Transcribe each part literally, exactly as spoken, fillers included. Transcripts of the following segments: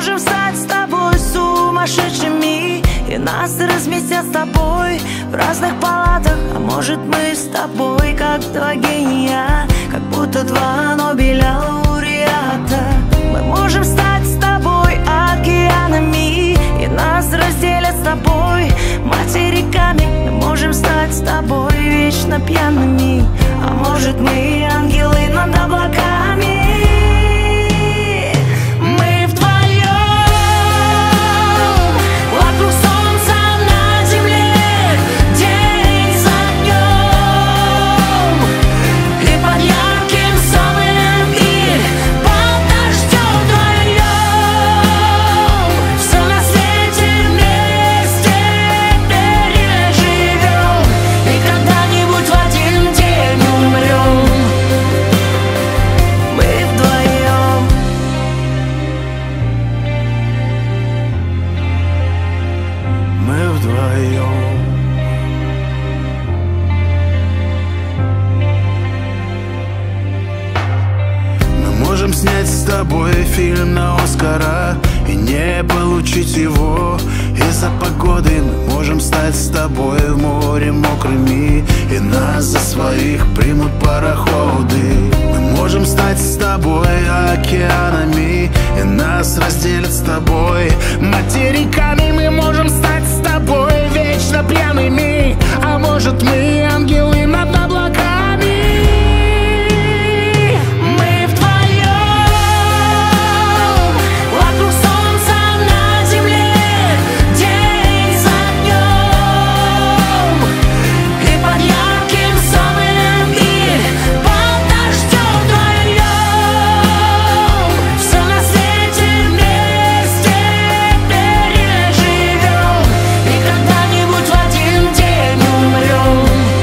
можем стать с тобой сумасшедшими, и нас разместят с тобой в разных палатах. А может, мы с тобой как два гения, как будто два Нобеля лауреата. Мы можем стать с тобой океанами, и нас разделят с тобой материками. Мы можем стать с тобой вечно пьяными, а может, мы ангелы над облаками. Мы вдвоем вокруг солнца на земле, день за днем, и под ярким солнцем, и под дождем вдвоем. Все на свете вместе переживем, и когда-нибудь в один день умрем. Мы вдвоем. Мы вдвоем. Мы можем снять с тобой фильм на Оскара и не получить его из-за погоды. Мы можем стать с тобой в море мокрыми, и нас за своих примут пароходы. Мы можем стать с тобой океанами, и нас разделят с тобой материками. Мы можем стать с тобой вечно пьяными, а может, мы ангелы над облаками. Мы вдвоем вокруг солнца на земле, день за днем, и под ярким солнцем, и под дождем вдвоем. Все на свете вместе переживем, и когда-нибудь в один день умрем.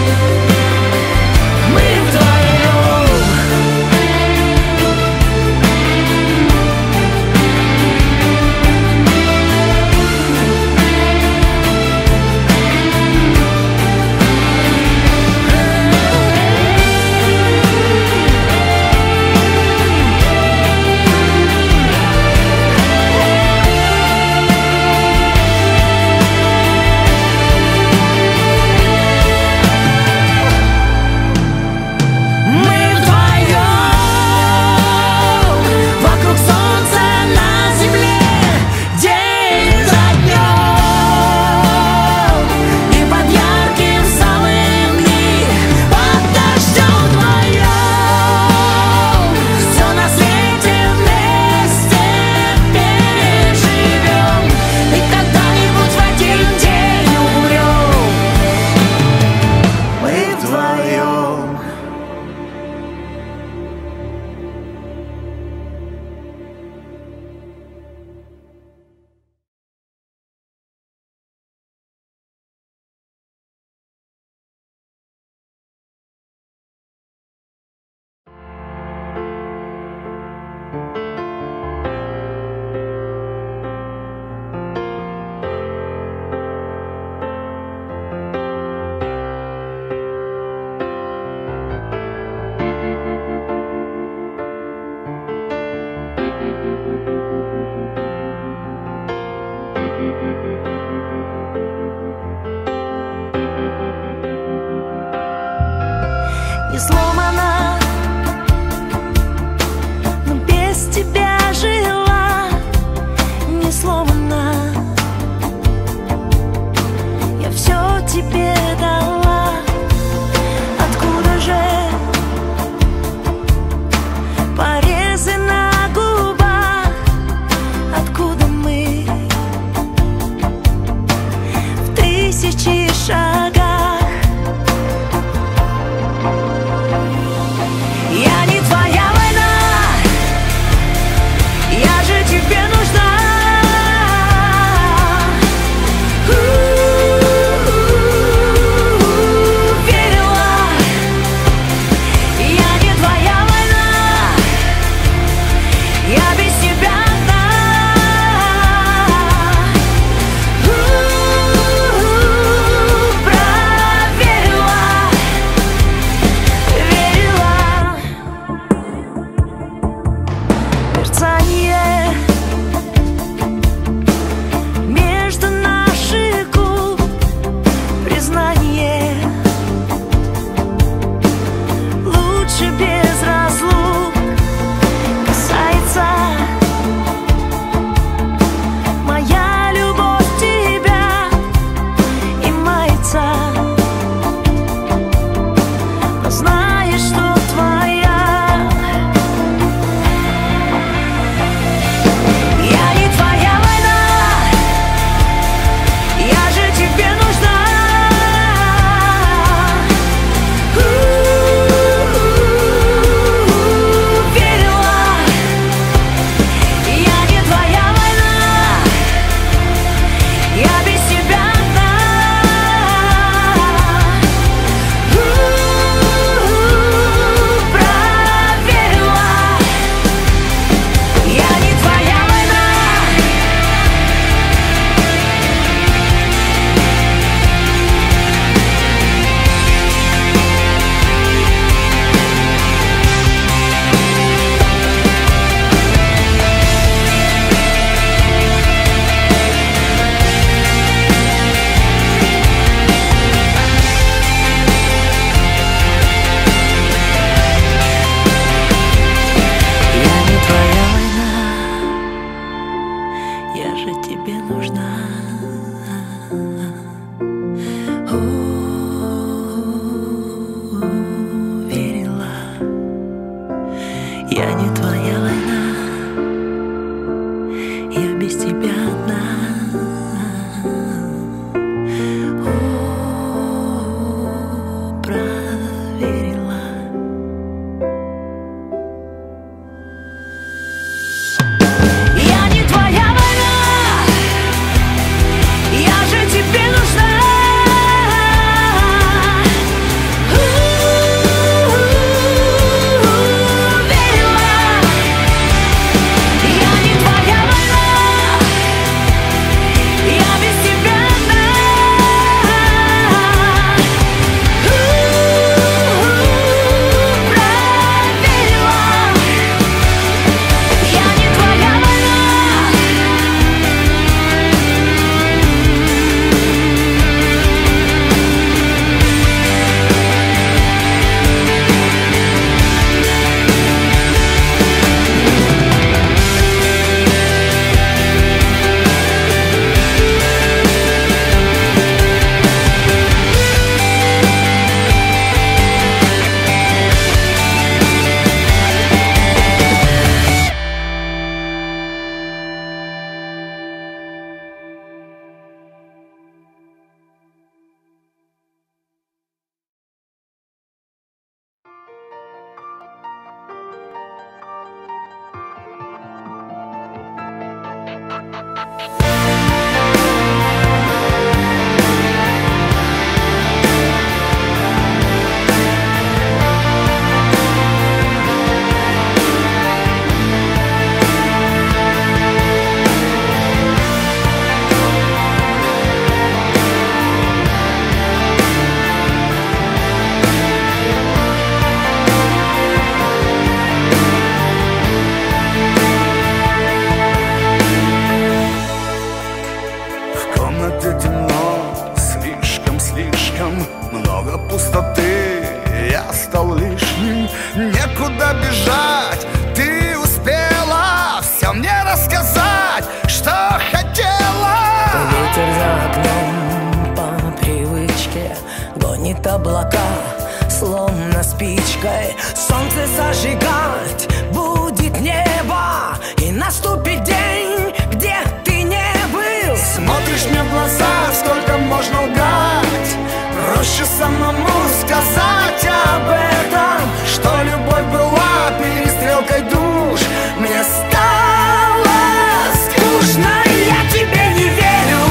все мне рассказать, что хотела. Ветер за окном по привычке гонит облака, словно спичкой. Солнце зажигать будет небо, и наступит день, где ты не был. Смотришь мне в глаза, сколько можно лгать. Проще самому сказать об этом, что любовь была перестрелкой душ. Мне стало скучно, я тебе не верю.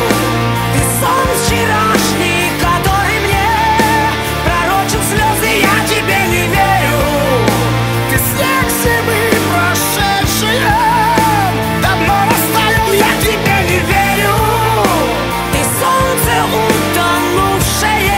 Ты сон вчерашний, который мне пророчил слезы, я тебе не верю. Ты снег зимы прошедшие, давно растаял, я тебе не верю. Ты солнце утонувшее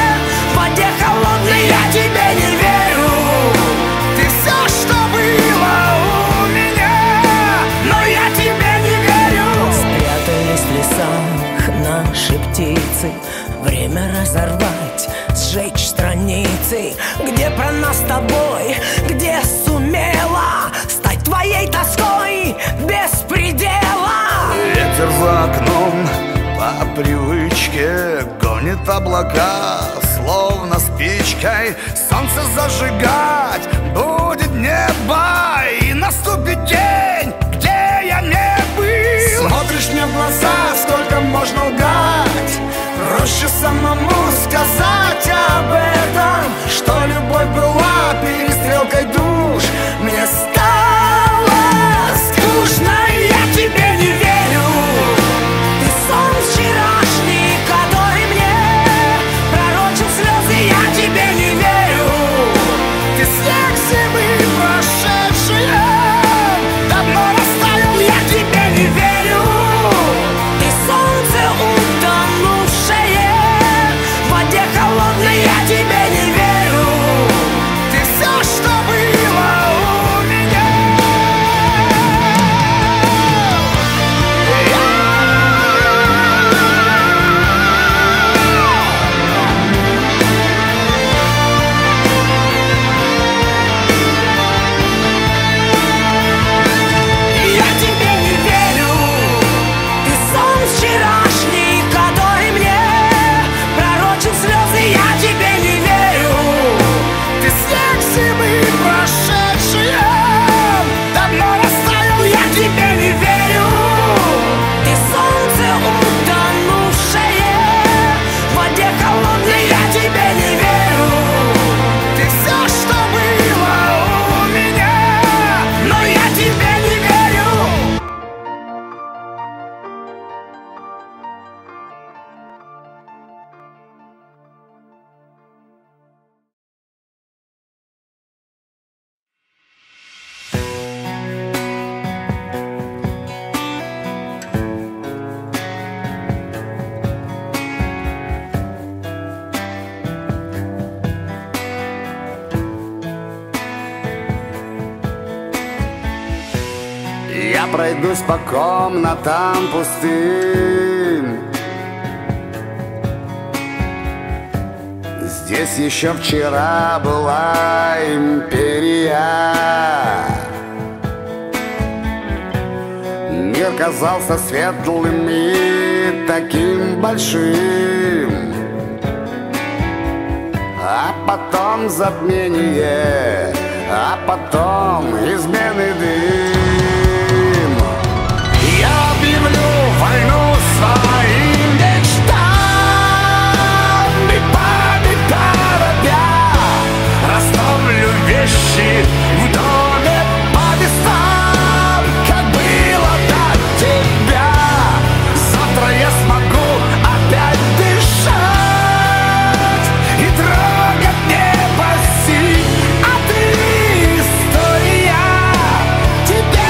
в воде холодной, я тебе не верю. Ты все, что было у меня, но я тебе не верю. Спрятались в лесах наши птицы, время разорвать, сжечь страницы. Где про нас с тобой, где сумела стать твоей тоской без предела. Ветер за окном по привычке гонит облака, словно спичкой. Солнце зажигать будет небо, и наступит день, где я не был. Смотришь мне в глаза, сколько можно лгать. Проще самому сказать об этом, что любовь была перестрелкой душ. Мне стало скучно, я тебе не верю. Ты сон вчерашний, который мне пророчил слезы, я тебе не верю. Ты снег зимы прошедшие, давно растаял, я тебе не верю. Ты солнце утонувшее в воде холодной, я тебе не верю. Ты все, что было у меня. Я тебе не верю. Ты сон вчерашний, который мне пророчил слезы, я тебе не верю. Ты снег зимы прошедшие, давно растаял, я тебе не верю. Ты солнце утонувшее в воде холодной, я тебе не верю. Ты все, что было у меня, но я тебе не верю. Я пройдусь по комнатам пустым. Здесь еще вчера была империя. Мир казался светлым и таким большим, а потом затмение, а потом измены дым. Я объявлю войну своим мечтам, и память торопя расставлю вещи в доме по местам, как было до тебя. Завтра я смогу опять дышать и трогать небо синь, а ты история. Тебе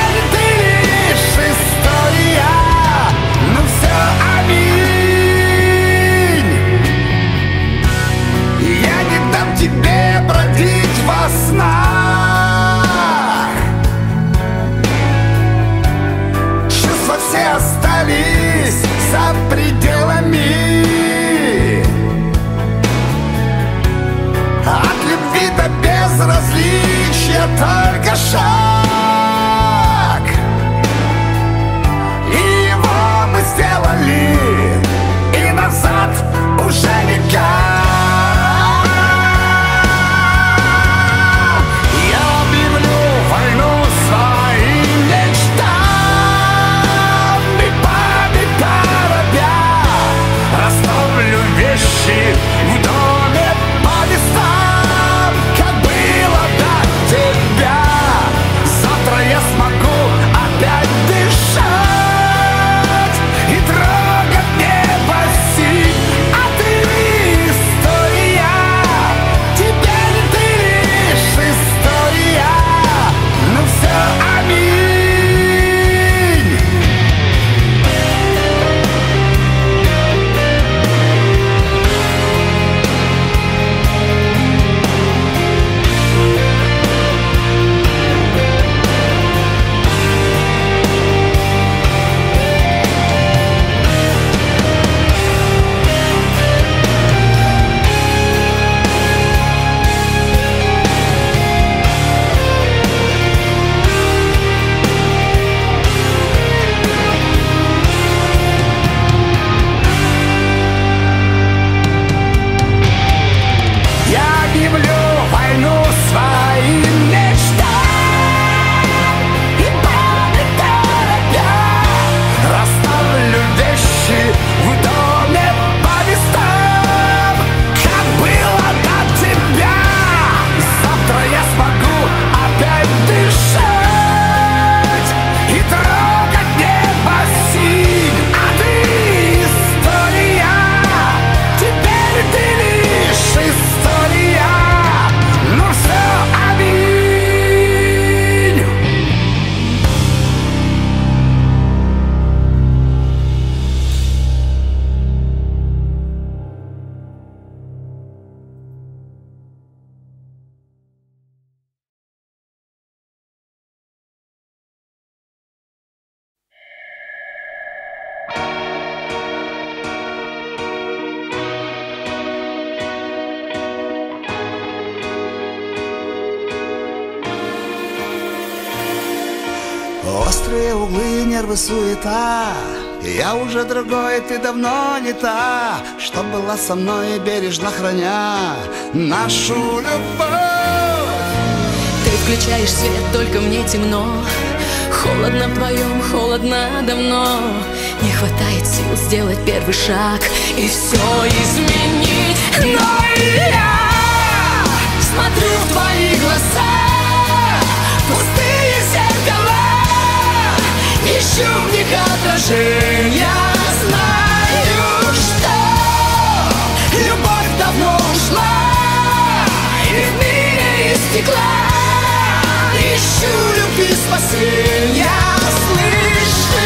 Острые углы, нервы, суета. Я уже другой, ты давно не та, что была со мной, бережно храня нашу любовь. Ты включаешь свет, только мне темно. Холодно вдвоем, холодно давно. Не хватает сил сделать первый шаг и все изменить. Но я смотрю в твои глаза, пустые зеркала, ищу в них отражения. Знаю, что любовь давно ушла, и в мире из стекла ищу любви спасения. Слышишь?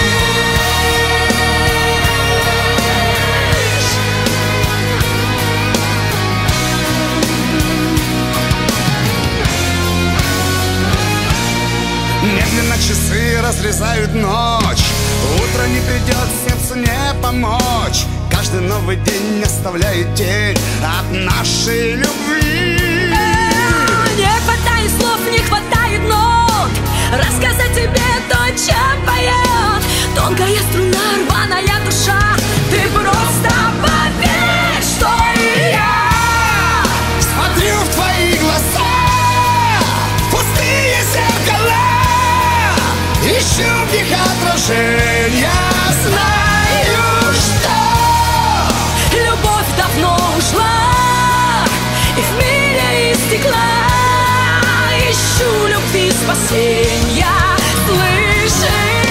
Медленно часы разрезают ночь. Утро не придет, сердцу не помочь. Каждый новый день оставляет тень от нашей любви. Не хватает слов, не хватает нот рассказать тебе то, чем поет тонкая струна, рваная душа. Ты просто поверь, что и я смотрю в твои глаза, пустые зеркала, ищу в них отражения. знаю, что любовь давно ушла, и в мире из стекла ищу любви спасения. Слышишь?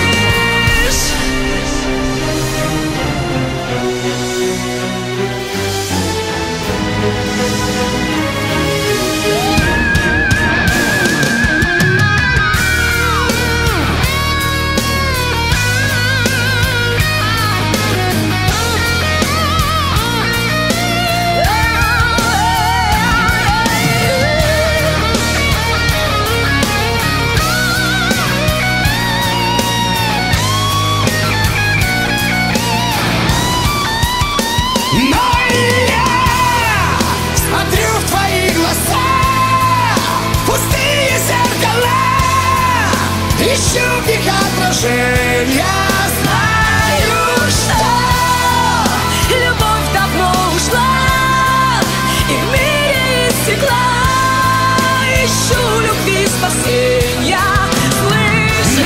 Ищу в них отражения. Знаю, что любовь давно ушла, и в мире из стекла ищу любви спасения. Слышишь?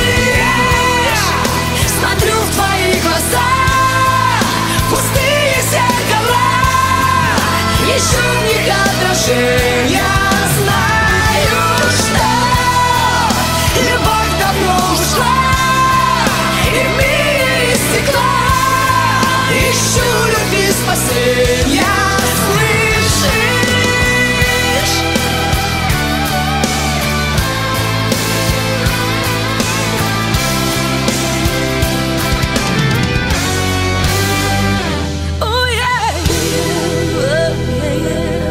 Смотрю в твои глаза, пустые зеркала, ищу в них отражения. Знаю, что любовь давно ушла, и в мире из стекла ищу любви спасения. Слышишь? Oh, yeah. Oh, yeah, yeah.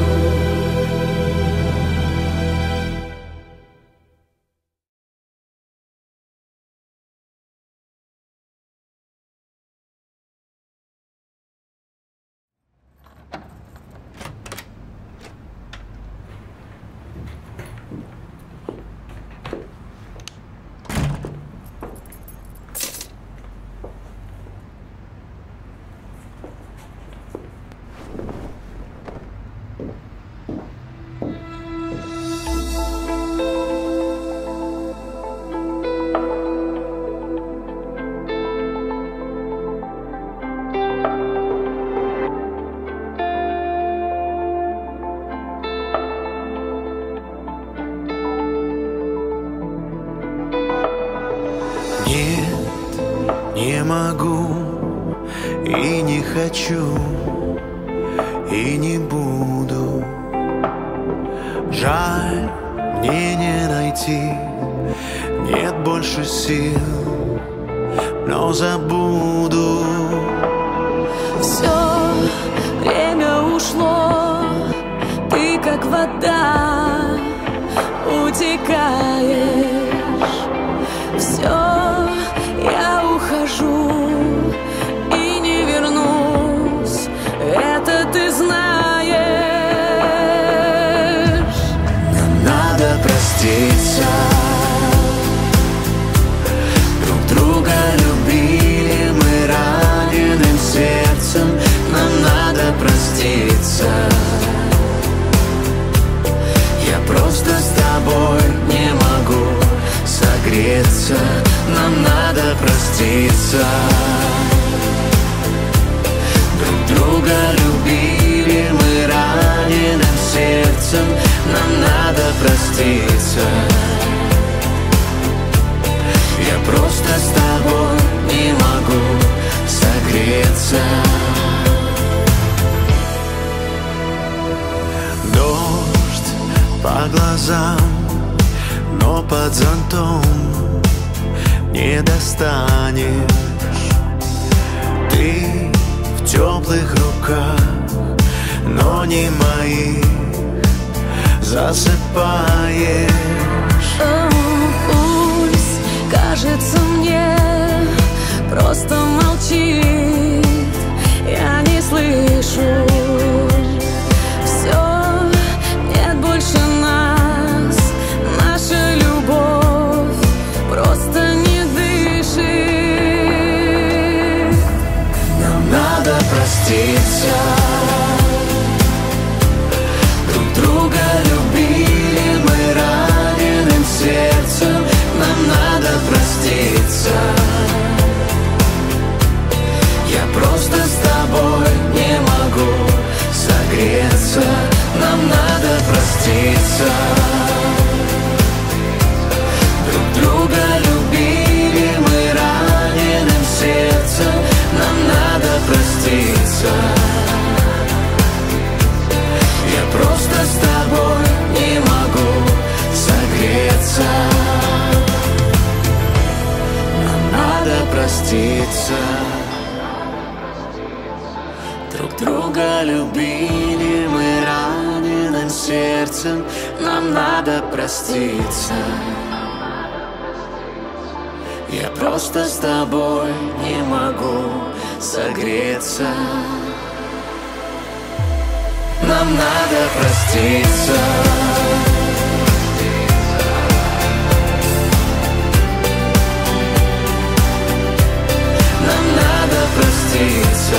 Не могу и не хочу, и не буду. Жаль, мне не найти, нет больше сил, но забуду. Все время ушло, ты как вода утекаешь. Все, я ухожу и не вернусь, это ты знаешь. Нам надо проститься, проститься. Друг друга любили мы раненым сердцем, нам надо проститься. Я просто с тобой не могу согреться. Дождь по глазам, но под зонтом не достанешь. Ты в теплых руках, но не моих, засыпаешь. О, пусть кажется мне, просто молчит, я не слышу. Все, нет больше нас, наша любовь просто не дышит. Нам надо проститься. Друг друга любили мы раненым сердцем, нам надо проститься. Я просто с тобой не могу согреться. Нам надо проститься. Друг друга любили мы раненым сердцем, нам надо проститься. Я просто с тобой не могу согреться. Нам надо проститься. Друг друга любили мы раненым сердцем, нам надо проститься. Я просто с тобой не могу согреться. Нам надо проститься. Нам надо проститься.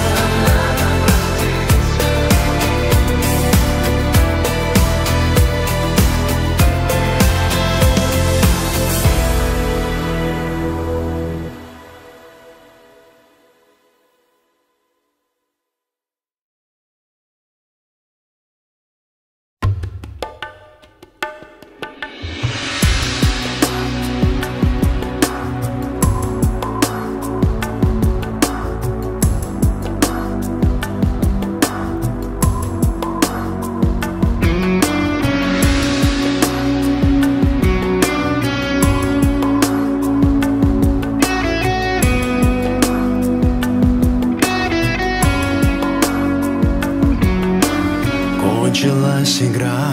Кончилась игра,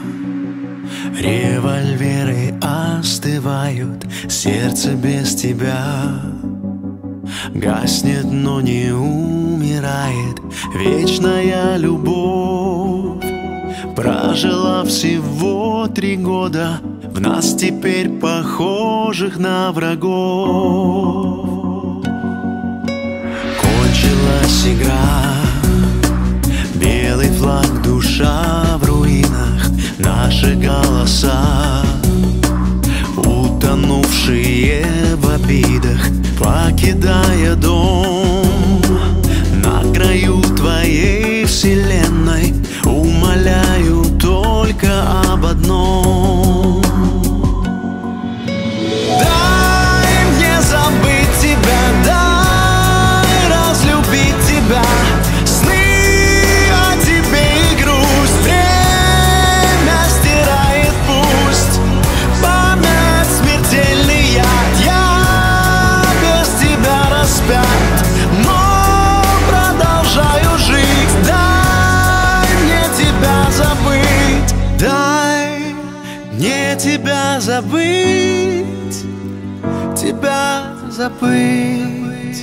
револьверы остывают, сердце без тебя гаснет, но не умирает. Вечная любовь прожила всего три года, в нас теперь похожих на врагов. Кончилась игра, белый флаг, душа в руинах, наши голоса, утонувшие в обидах, покидая дом. На краю твоей вселенной умоляю только об одном. Дай мне забыть тебя, дай разлюбить тебя. Тебя забыть, тебя забыть.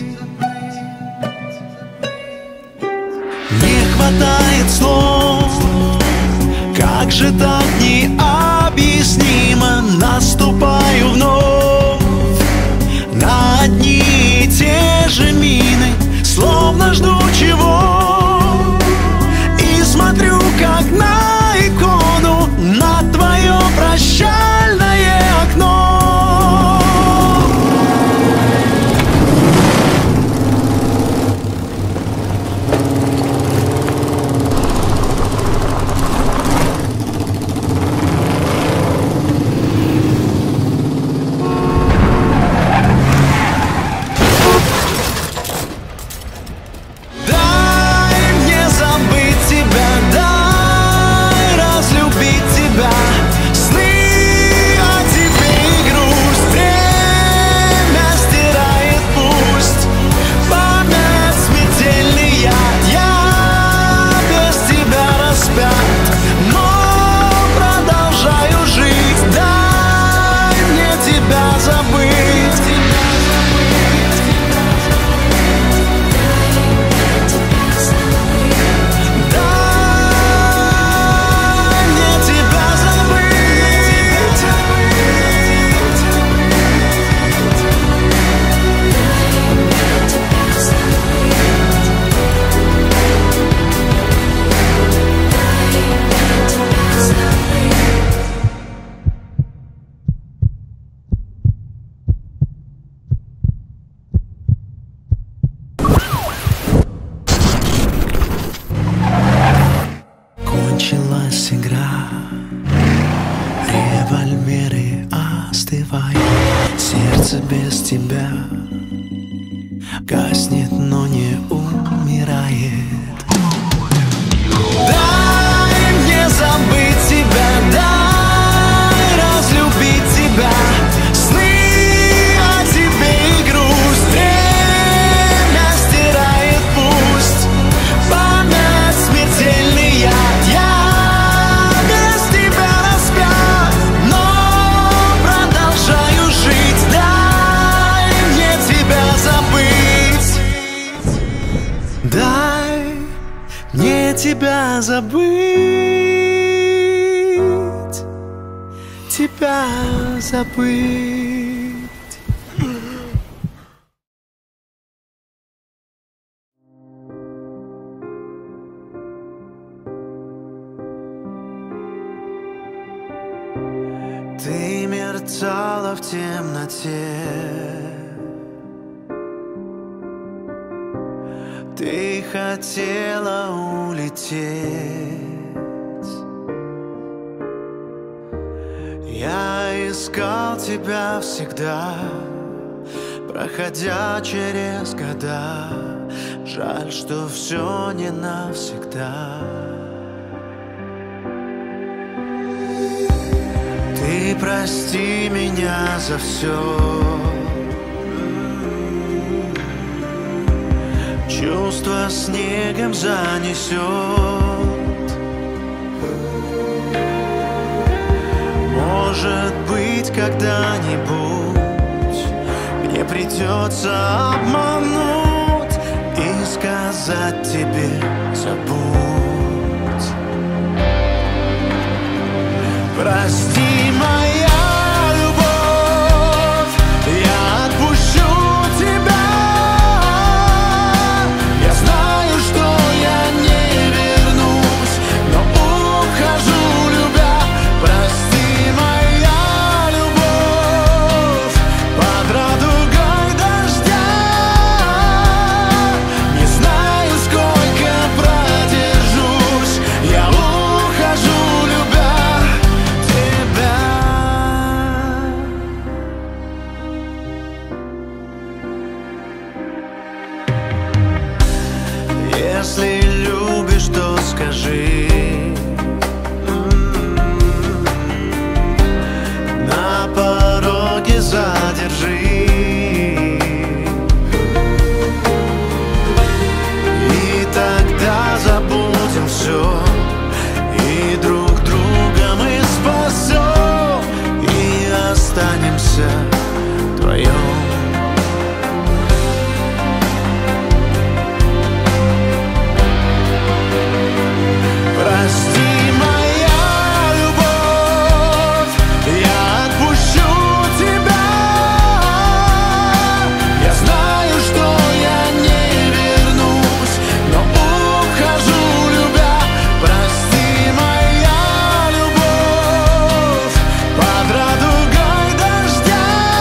Не хватает слов, как же так необъяснимо. Наступаю вновь на одни и те же мины, словно жду чего, и смотрю как на икону, на твое прощальное окно. твое сердце без тебя гаснет, но не умирает. Дай мне забыть тебя, дай разлюбить тебя. Сны о тебе и грусть время стирает пусть. Память смертельный яд, я без тебя распят, но продолжаю жить. Дай мне тебя забыть, дай мне тебя забыть, тебя забыть. Ты мерцала в темноте, ты хотела улететь. Я искал тебя всегда, проходя через года. Жаль, что все не навсегда. Ты прости меня за все, чувство снегом занесет. Может быть, когда-нибудь мне придется обмануть и сказать тебе забудь. Прости, моя любовь, я отпущу тебя. Я знаю, что я не вернусь, но ухожу, любя. Прости, моя любовь, под радугой дождя. Не знаю, сколько продержусь, я ухожу, любя. Если любишь, то скажи, на пороге задержи. И тогда забудем все, и друг друга мы спасем, и останемся вдвоем. Прости, моя любовь, я отпущу тебя. Я знаю, что я не вернусь, но ухожу, любя. Прости, моя любовь, под радугой дождя.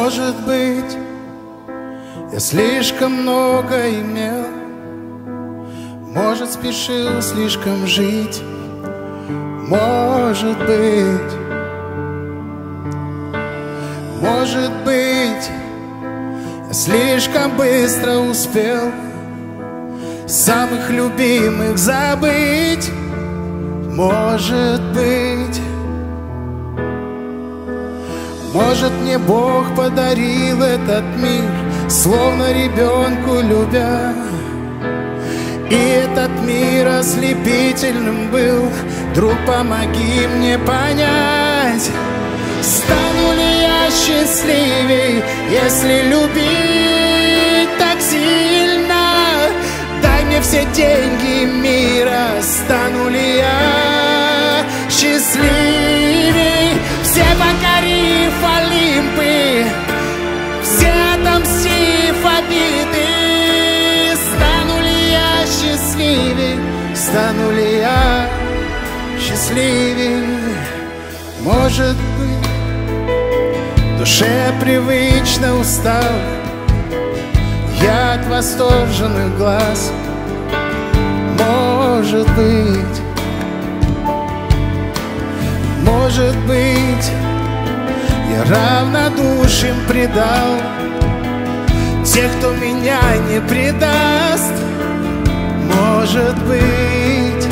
Может быть, я слишком много имел, может, спешил слишком жить. Может быть, может быть, я слишком быстро успел самых любимых забыть. Может быть, может, мне Бог подарил этот мир, словно ребенку любя. И этот мир ослепительным был. Друг, помоги мне понять, стану ли я счастливей, если любить так сильно. Дай мне все деньги мира, стану ли я счастливей, все покорив Олимпы, все отомстив обиды. Стану ли я счастливей, стану ли я счастливей? Может быть, в душе привычно устал я от восторженных глаз. Может быть, может быть, я равнодушен предал тех, кто меня не предаст. Может быть,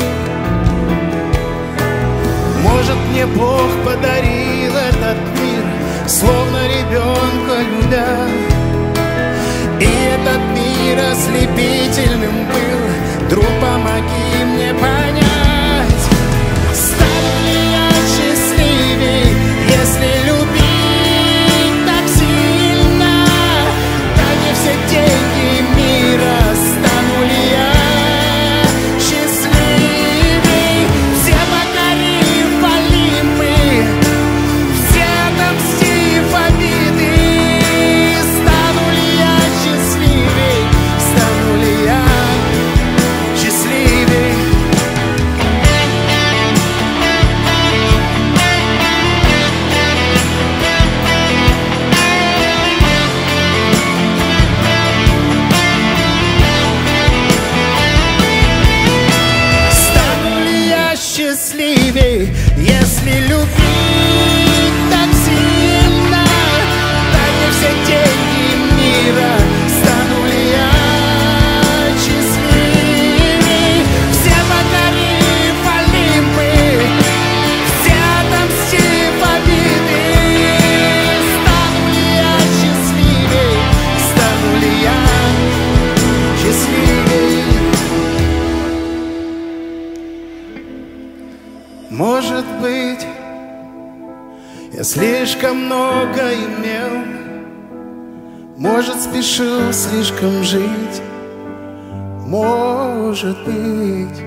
может, мне Бог подарил этот мир, словно ребенка любя. И этот мир ослепительным был. Друг, помоги мне понять, стану ли я счастливей, если любить так сильно. Дай мне все деньги мира, стану ли я счастливей, все покорив Олимпы, все отомстив обиды. Стану ли я счастливей, стану ли я счастливей? Стану ли я счастливей, если любить так сильно? Дай мне все деньги мира, стану ли я счастливей, все покорив Олимпы, все отомстив обиды. Стану ли я счастливей, стану ли я счастливей? Может быть, я слишком много имел, может, спешил слишком жить. Может быть.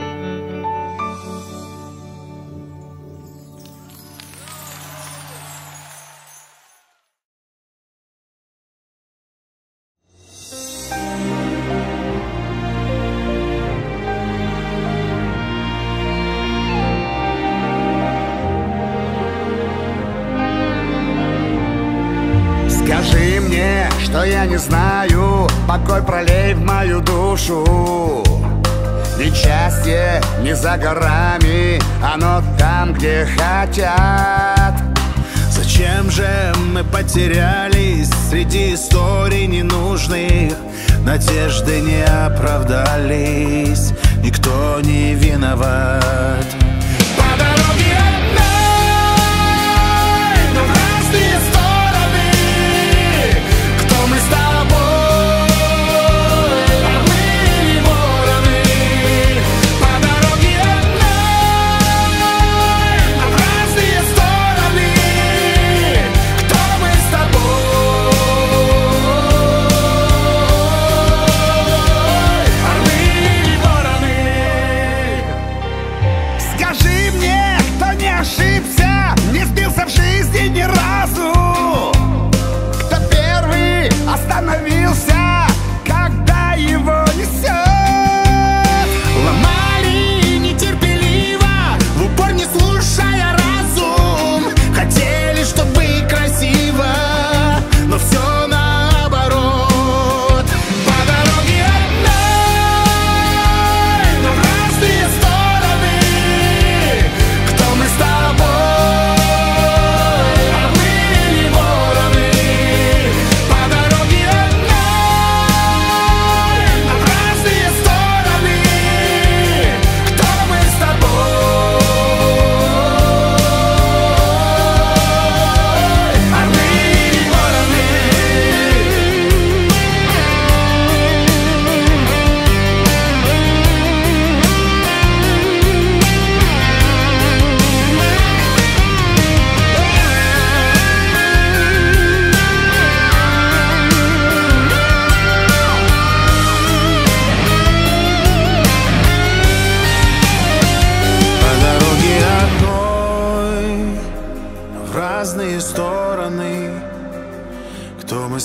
Скажи мне, что я не знаю, покой пролей в мою душу. Ведь счастье не за горами, оно там, где хотят. Зачем же мы потерялись среди историй ненужных? Надежды не оправдались, никто не виноват. По дороге одной, но в разные стороны. Кто мы с тобой, орлы или вороны? По дороге одной, но в разные стороны. Кто мы с тобой, орлы или вороны?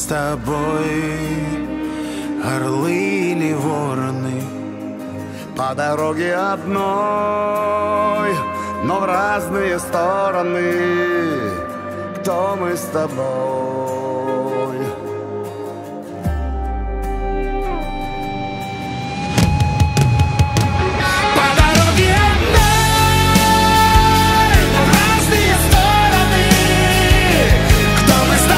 с тобой, орлы или вороны? По дороге одной, но в разные стороны. Кто мы с тобой? По дороге одной, но в разные стороны. Кто мы с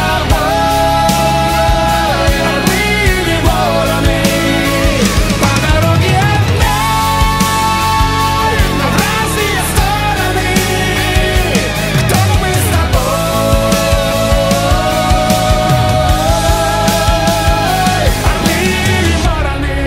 тобой, орлы или вороны? По дороге одной, но в разные стороны. Кто мы с тобой, орлы или вороны?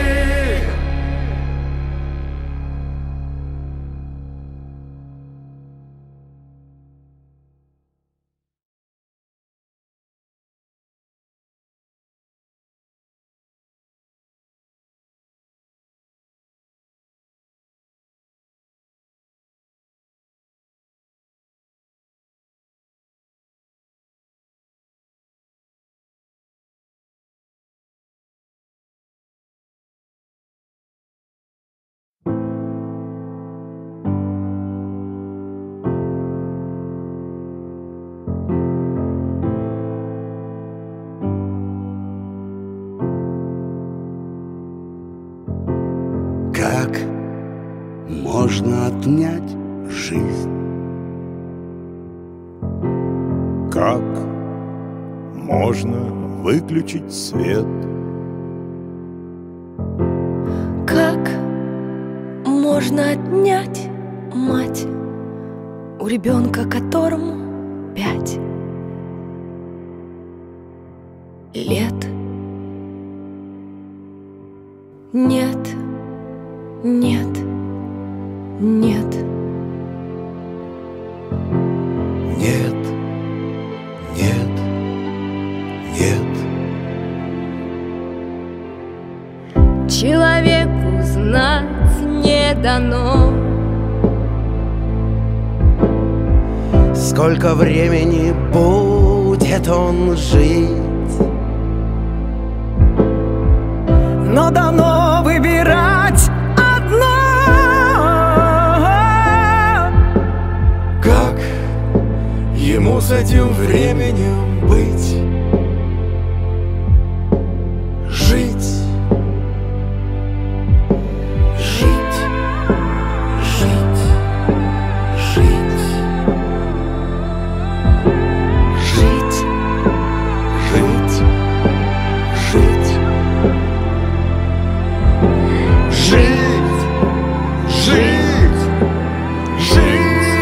Как можно отнять жизнь? Как можно выключить свет? Как можно отнять мать у ребенка, которому пять лет? Нет, нет, нет. Нет, нет, нет. Человеку знать не дано, Сколько времени будет он жить, но дано выбирать одно. Как ему с этим временем быть? Жить, жить, жить, жить, жить, жить, жить, жить, жить, жить.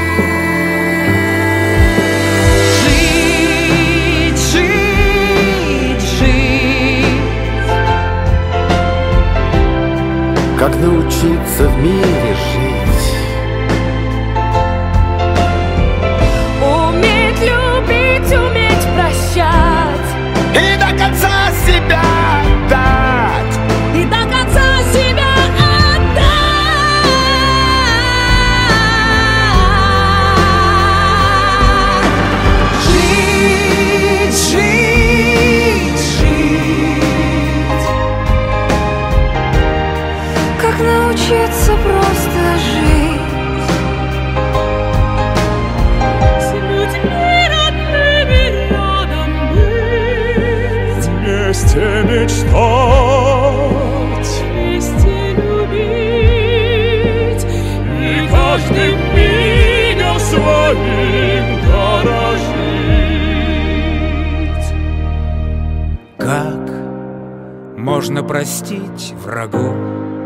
как научиться в мире жить. уметь любить, уметь прощать И до конца себя отдать. и до конца себя отдать. Жить, жить, жить. Как научиться просто жить с людьми родными рядом быть, Вместе мечтать, вместе любить и каждым мигом своим дорожить. Как можно простить врагу?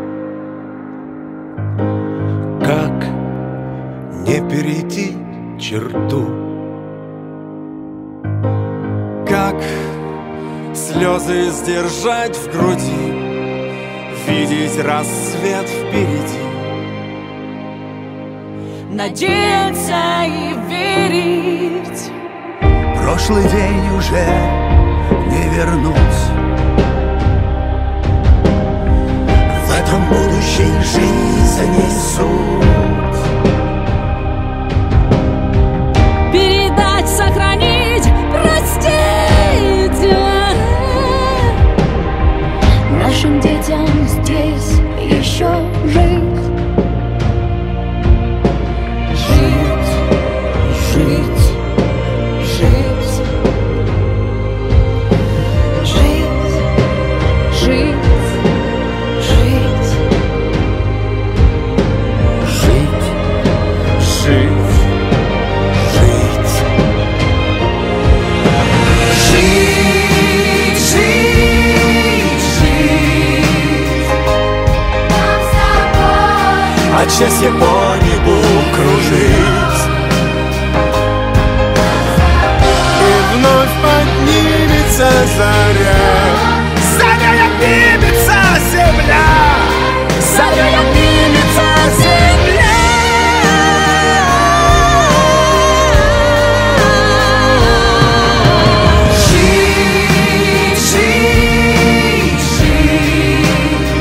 Как не перейти черту? Как слезы сдержать в груди, видеть рассвет впереди? надеяться и верить. Прошлый день уже не вернуть. В этом будущей жизни суть. Передать, сохранить, простить. счастье по небу кружить. И вновь поднимется заря, Зарей обнимется земля, зарей обнимется земля. Жить, жить, жить.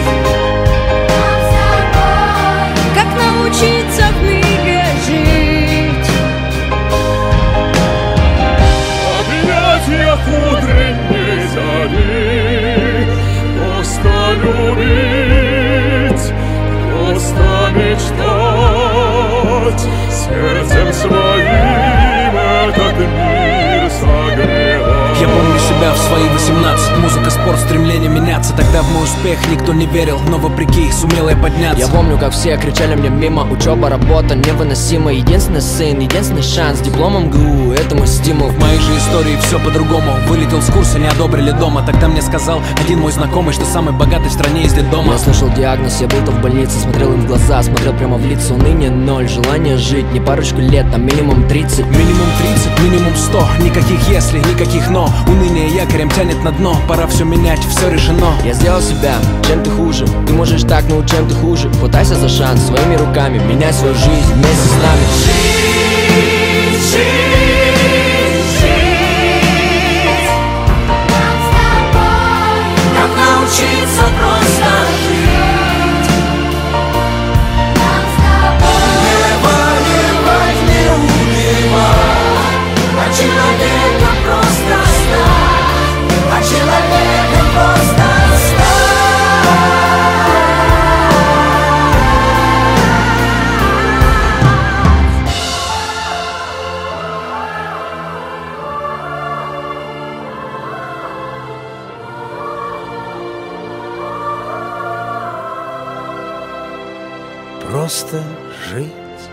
Как научиться в мире жить? Объятия утренней зари, просто любить, просто мечтать, сердцем своим этот мир согревать. Я помню себя в свои восемнадцать. Музыка, спорт, стремление меняться. Тогда в мой успех никто не верил, но вопреки сумел я подняться. Я помню, как все кричали мне мимо: учеба, работа невыносима. Единственный сын, единственный шанс, дипломом ГУ, это мой стимул. В моей же истории все по-другому. Вылетел с курса, не одобрили дома. Тогда мне сказал один мой знакомый, что самый богатый в стране из детдома. Я слышал диагноз, я был-то в больнице, смотрел им в глаза, смотрел прямо в лица. Уныние ноль, желание жить не парочку лет, а минимум тридцать. Минимум тридцать, минимум сто. Никаких если, никаких но. Уныние якорем тянет на дно. Пора все менять, все решено. Я сделал себя, чем ты хуже. Ты можешь так, но чем ты хуже. Хватайся за шанс своими руками, меняй свою жизнь вместе с нами. Жить, жить, жить. Нам с тобой. Как научиться просто жить. Нам с тобой. Не воевать, не убивать, а человеком просто стать, а человеком просто стать. Просто жить.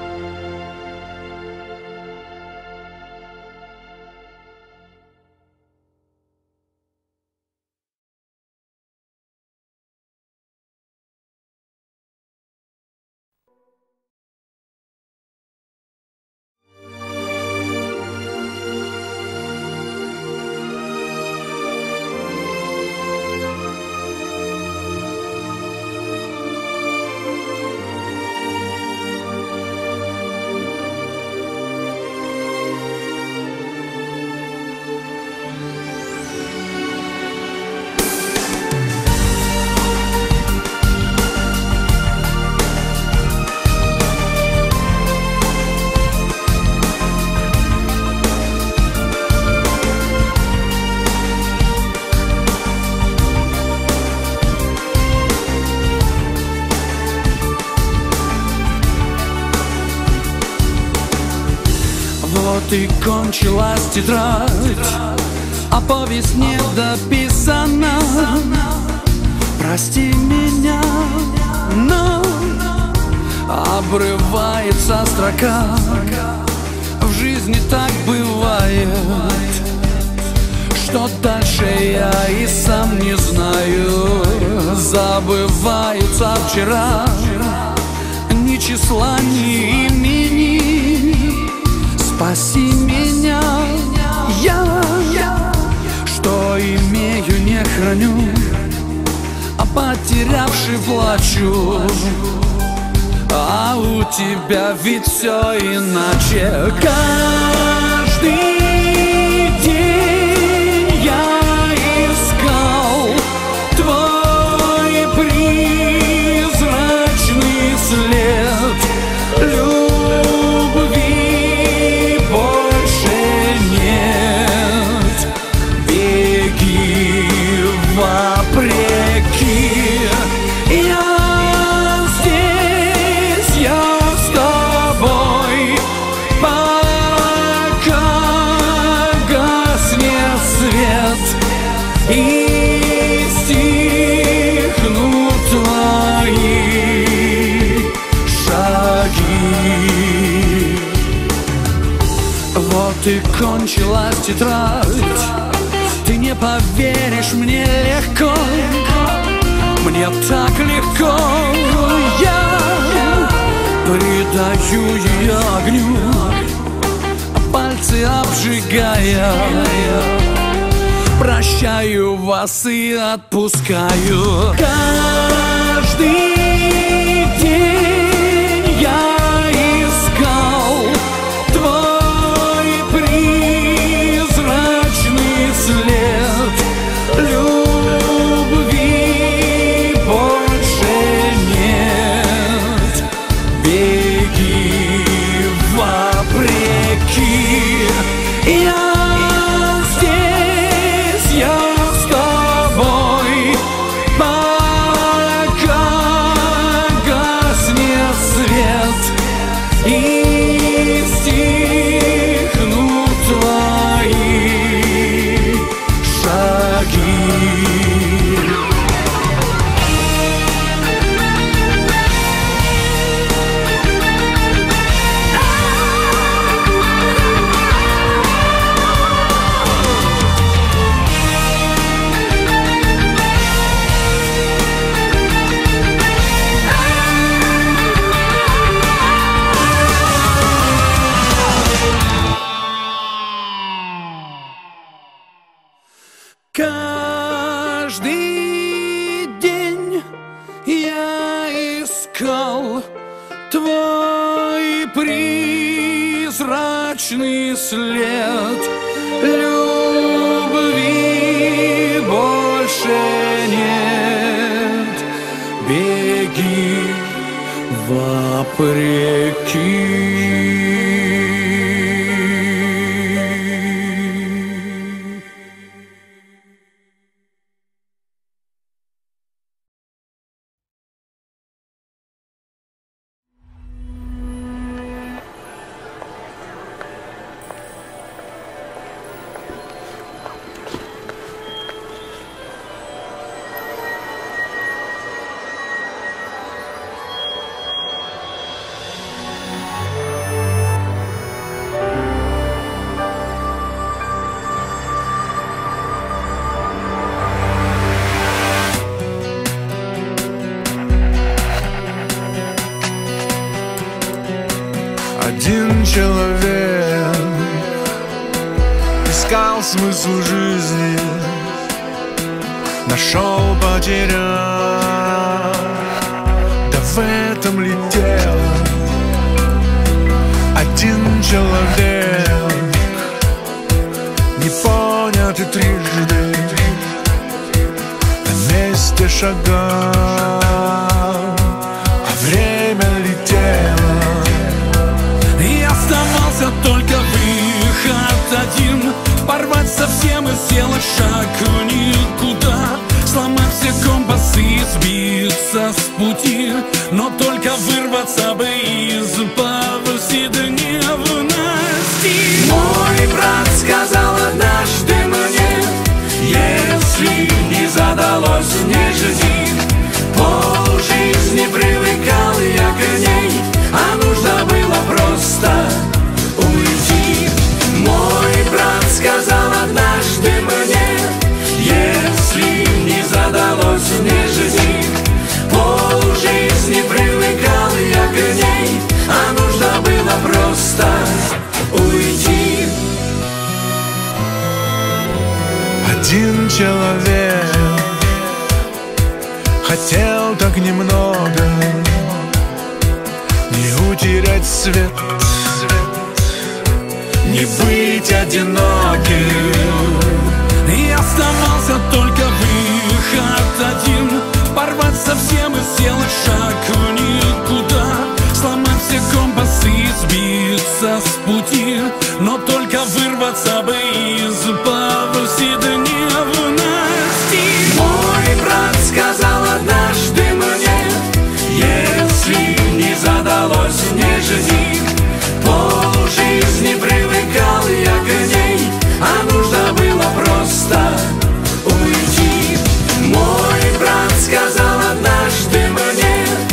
Вот и кончилась тетрадь, а повесть не дописана. Прости меня, но обрывается строка. В жизни так бывает, что дальше я и сам не знаю. Забываются вчера, ни числа, ни имени. Спаси меня, я, что имею, не храню, а потерявший плачу. А у тебя ведь все иначе. Каждый день я искал твой призрачный след. Любви больше нет. Беги вопреки. Я здесь, я с тобой, пока гаснет свет и стихнут твои шаги. Вот и кончилась тетрадь. Ты не поверишь, мне легко, мне так легко. Я даю ей огню, пальцы обжигая. Прощаю вас и отпускаю. Каждый день я искал твой призрачный след. Любви больше нет. Беги вопреки. Я каждый день я искал твой призрачный след. Любви больше нет. Беги вопреки. Один человек искал смысл жизни, нашел, потерял, да в этом ли дело? Один человек, не понятый трижды, на месте шагал, а время летело. Оставался только выход один: порвать совсем и сделать шаг никуда, сломать все компасы и сбиться с пути, но только вырваться бы из повседневности. Мой брат сказал однажды мне: если не задалось, не жди. Полжизни привыкал я к ней, а нужно было просто уйти. Мой брат сказал однажды мне: если не задалось, не жди. Полжизни привыкал я к ней, а нужно было просто уйти. Один человек хотел так немного, не утерять свет, не быть одиноким. И оставался только выход один: порвать совсем и сделать шаг никуда, сломать все компасы и сбиться с пути, но только вырваться бы из повседневности. Мой брат сказал однажды мне: если не задалось, не жди. Полжизни привыкал я к ней, а нужно было просто уйти. Мой брат сказал однажды мне: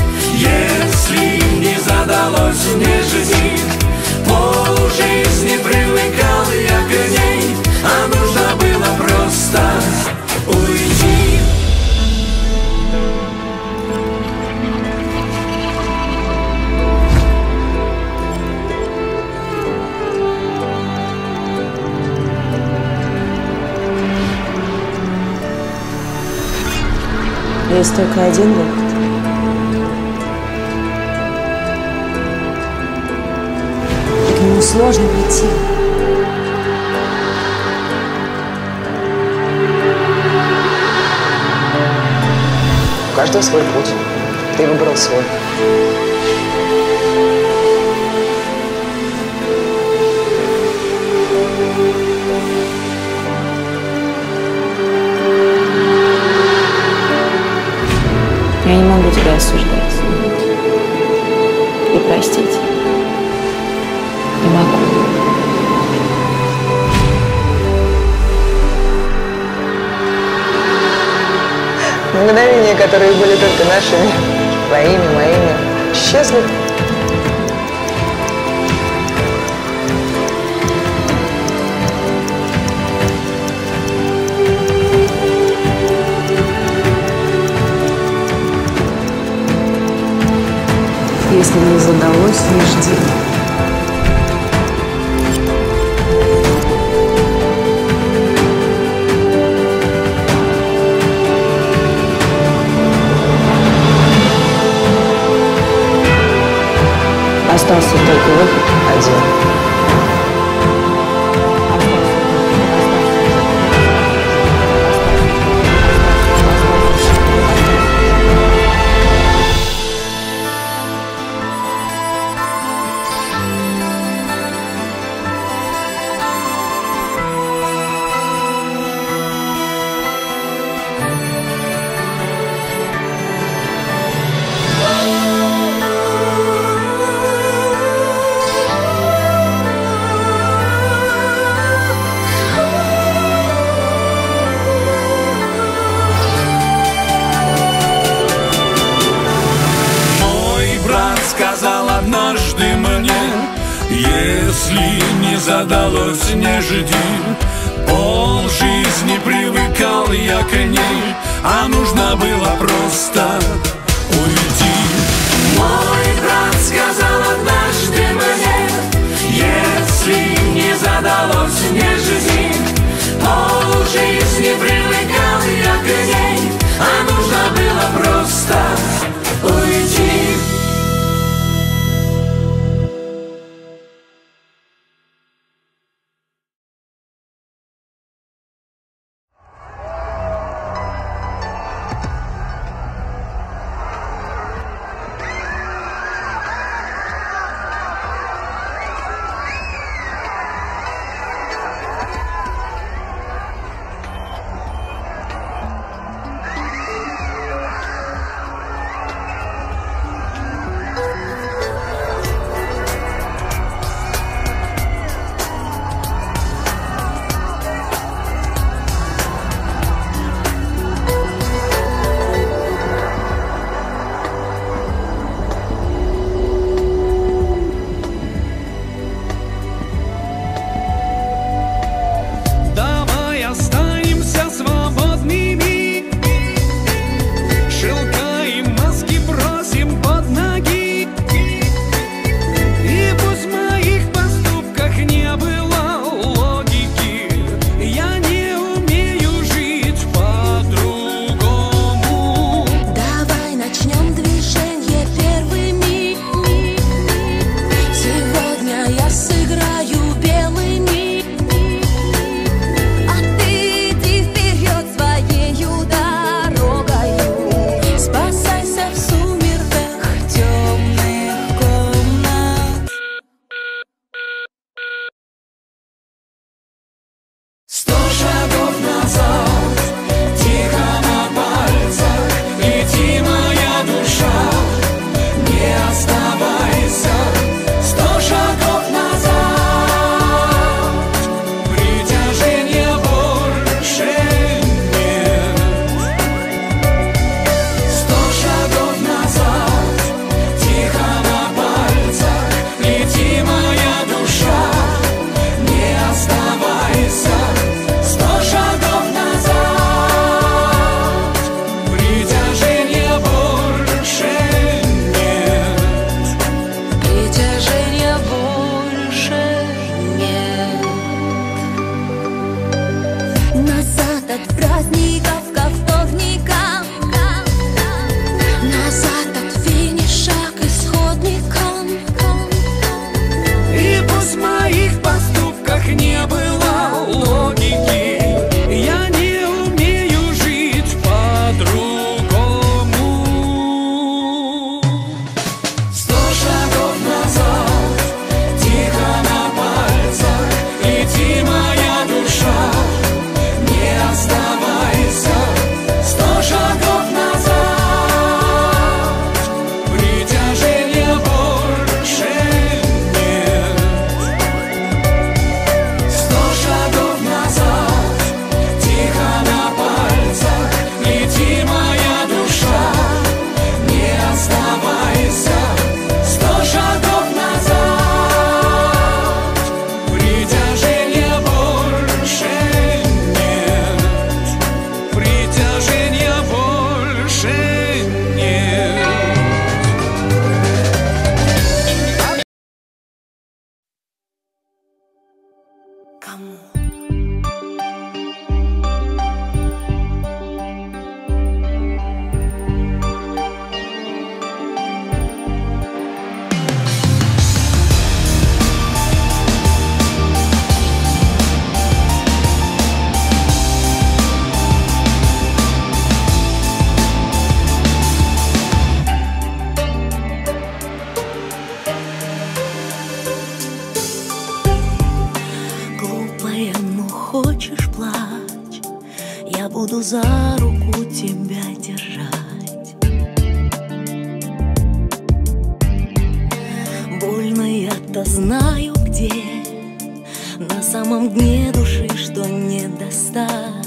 Есть только один выход. И к нему сложно прийти. У каждого свой путь. Ты выбрал свой. Я не могу тебя осуждать. И простить. Не могу. Мгновения, которые были только нашими, твоими, моими, исчезли. Если не задалось, не жди. Остался только выход один. Сказал однажды мне, если не задалось, не жди. Пол жизни привыкал я к ней, а нужно было просто уйти. Мой брат сказал однажды мне, если не задалось, не жди. Пол жизни привыкал я к ней, а нужно было просто уйти. за руку тебя держать. Больно, я-то знаю, где на самом дне души, что не достать.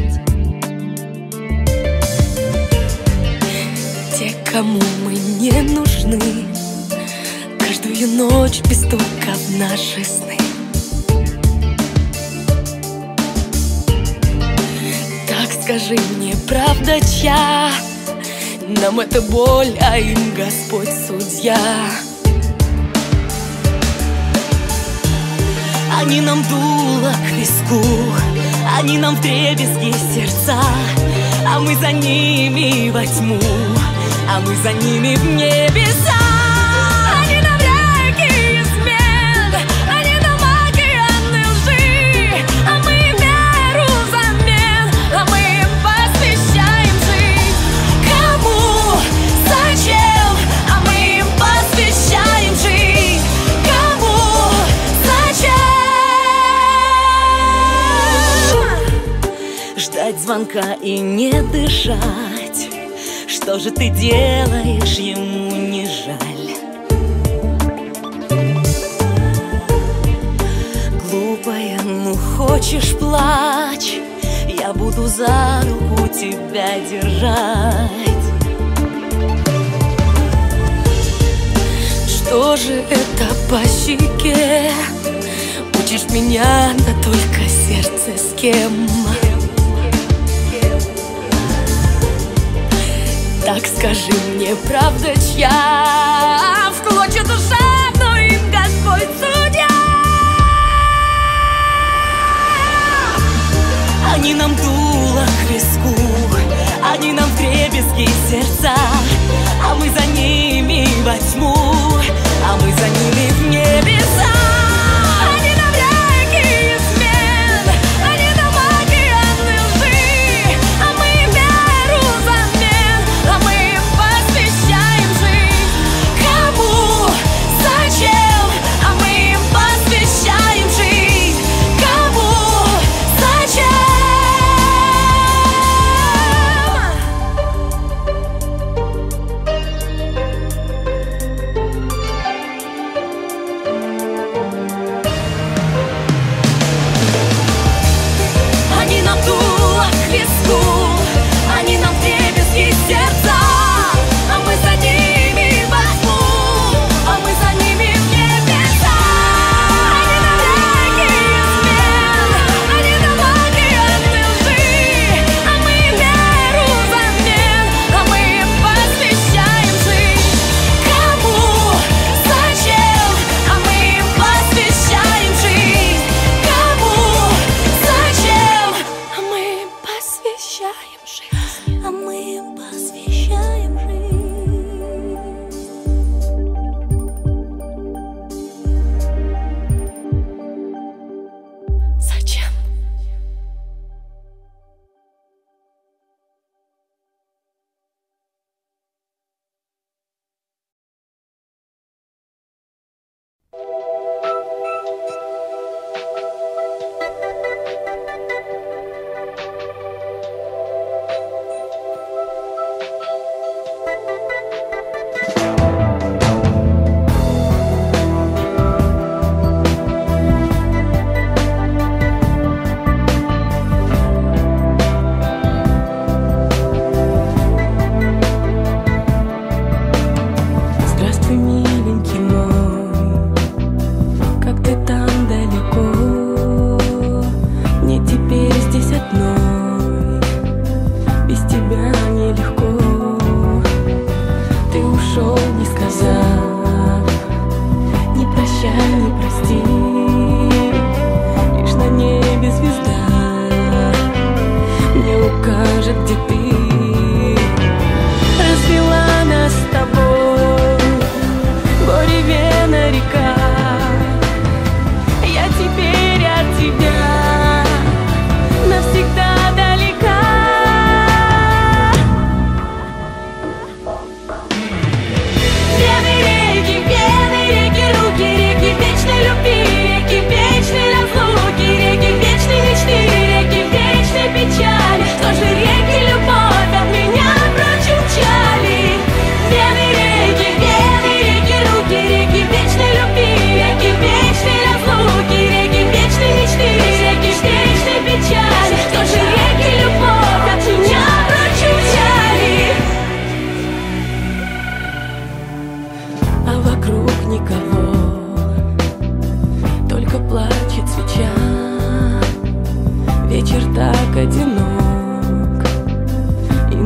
Те, кому мы не нужны, каждую ночь без стука в наши сны. Так скажи мне, правда чья? Нам это боль, а им Господь судья. Они нам дуло к виску, они нам вдребезги сердца, а мы за ними во тьму, а мы за ними в небеса. Они нам реки измен, они нам океаны лжи, а мы им веру взамен, а мы им посвящаем жизнь. Кому? Зачем? А мы им посвящаем жизнь. Кому? Зачем? Ждать звонка и не дышать. Что же ты делаешь, ему не жаль? Глупая, ну хочешь плачь, я буду за руку тебя держать. Что же это по щеке? Учишь меня, да только сердце с кем? Так скажи мне, правда чья? В клочья душа, но им Господь судья. Они нам дуло к виску, они нам вдребезги сердца, а мы за ними во тьму, а мы за ними в небеса. Они нам реки измен, они нам океаны лжи, а мы им веру взамен, а мы им посвящаем жизнь. Кому? Зачем? А мы им посвящаем жизнь. Кому? Зачем? Они нам дуло к виску, они нам вдребезги сердца, а мы за ними во тьму, а мы за ними в небеса. Они нам реки измен, они нам океаны лжи, а мы им веру взамен, а мы им посвящаем жизнь. Кому? Зачем? А мы им посвящаем жизнь. Кому? Зачем? А мы им посвящаем жизнь. А мы им посвящаем жизнь. Зачем? Здравствуй, миленький мой, как ты там далеко? Мне теперь здесь одной, без тебя нелегко. Ты ушел, не сказав ни прощай, ни прости. Лишь на небе звезда мне укажет, где ты. Развела нас с тобой Буревена река. Я теперь от тебя навсегда далека. Вены реки, вены реки, руки реки вечной любви, реки вечной разлуки, реки вечной мечты, реки вечной печали. Что же реки?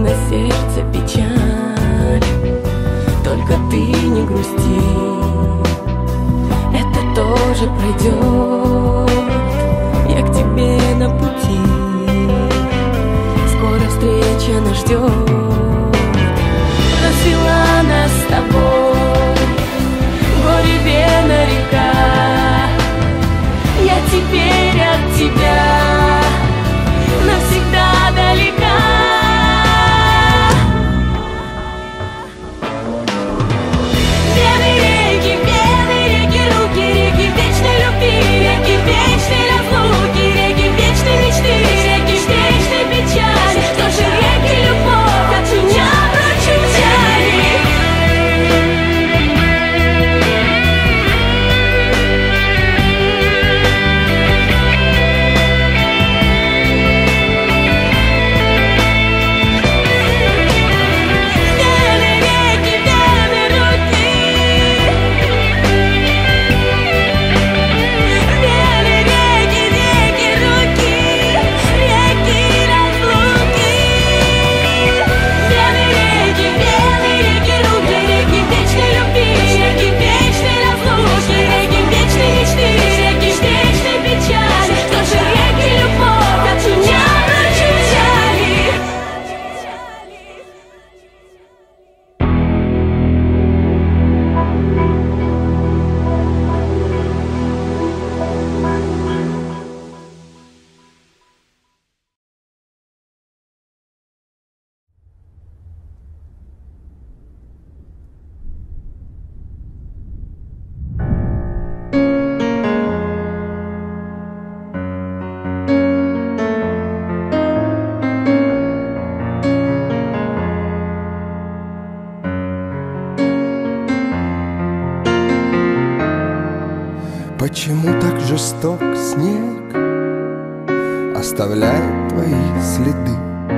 на сердце печаль. Только ты не грусти, это тоже пройдет. Я к тебе на пути, скоро встреча нас ждет. Развела нас с тобой горе вена река. Я теперь от тебя навсегда далека. Вены реки, вены реки, руки, реки вечной любви, реки вечной разлуки, реки вечной мечты, реки вечной печали. Что же реки любовь от меня прочь взяли? Почему так жесток снег оставляет твои следы?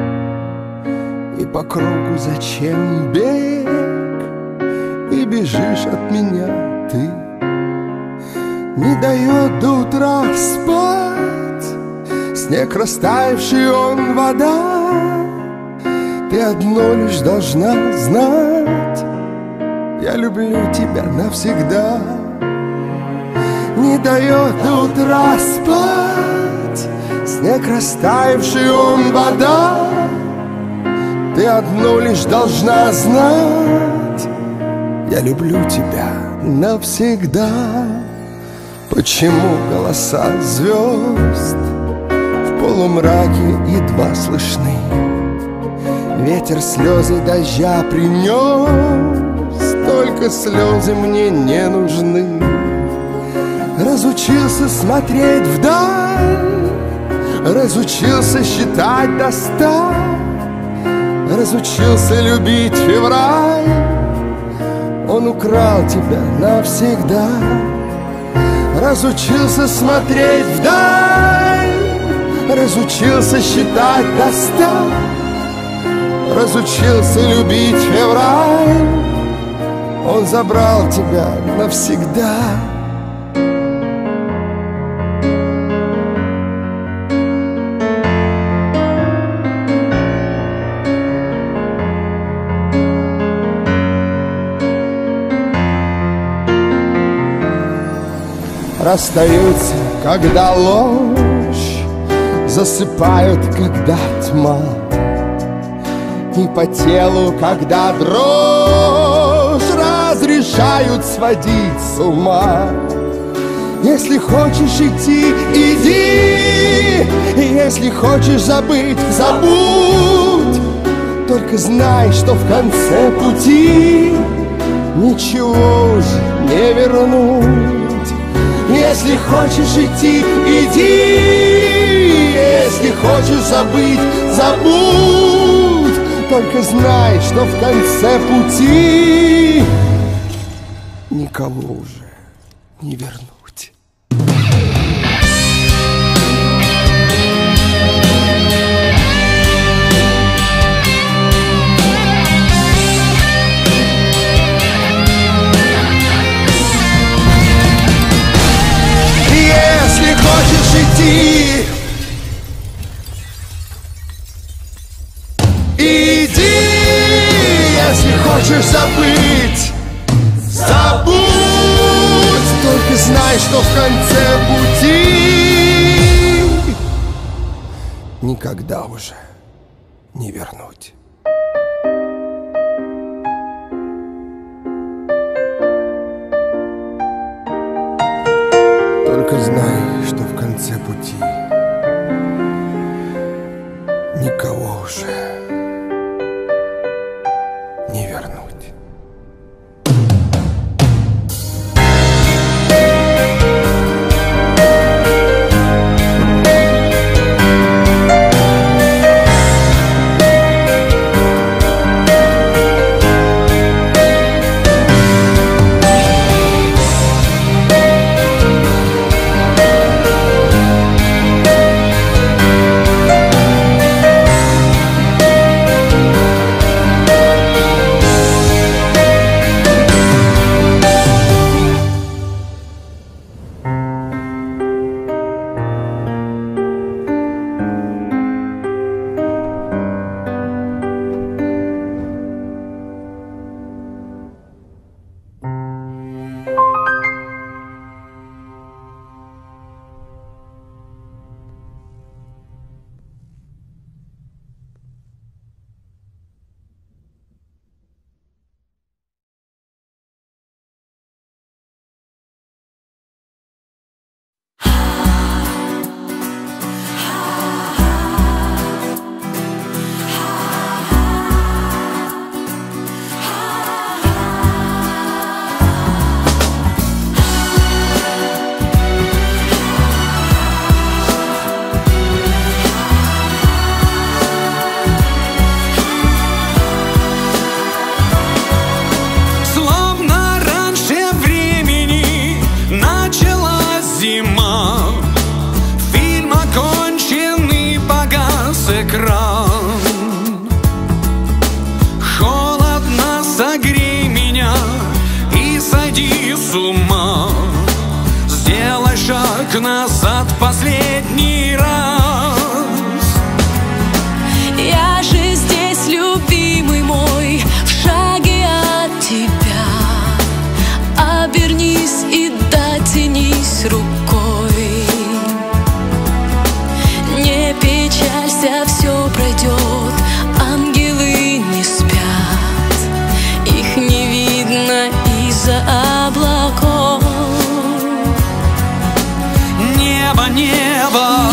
И по кругу зачем бег? И бежишь от меня ты. Не дает до утра спать снег, растаявший он вода. Ты одно лишь должна знать: я люблю тебя навсегда. Не дает до утра спать снег, растаявший он вода. Ты одно лишь должна знать: я люблю тебя навсегда. Почему голоса звезд в полумраке едва слышны? Ветер слезы дождя принес, только слезы мне не нужны. Разучился смотреть вдаль, разучился считать до ста, разучился любить февраль. Он украл тебя навсегда. Разучился смотреть вдаль, разучился считать до ста, разучился любить февраль. Он забрал тебя навсегда. Расстаются, когда ложь, засыпают, когда тьма, и по телу, когда дрожь, разрешают сводить с ума. Если хочешь идти, иди, если хочешь забыть, забудь. Только знай, что в конце пути ничего уже не вернуть. Если хочешь идти, иди, если хочешь забыть, забудь. Только знай, что в конце пути никого уже не вернуть. Если хочешь идти, иди. хочешь забыть, забудь. Только знай, что в конце пути никогда уже не вернуть. Только знай, что в конце пути никого уже не вернуть. Назад последний раз. Я же здесь, любимый мой, в шаге от тебя. Обернись и дотянись рукой. Не печалься, все пройдет. Ангелы не спят, их не видно из-за облаков. Небо, небо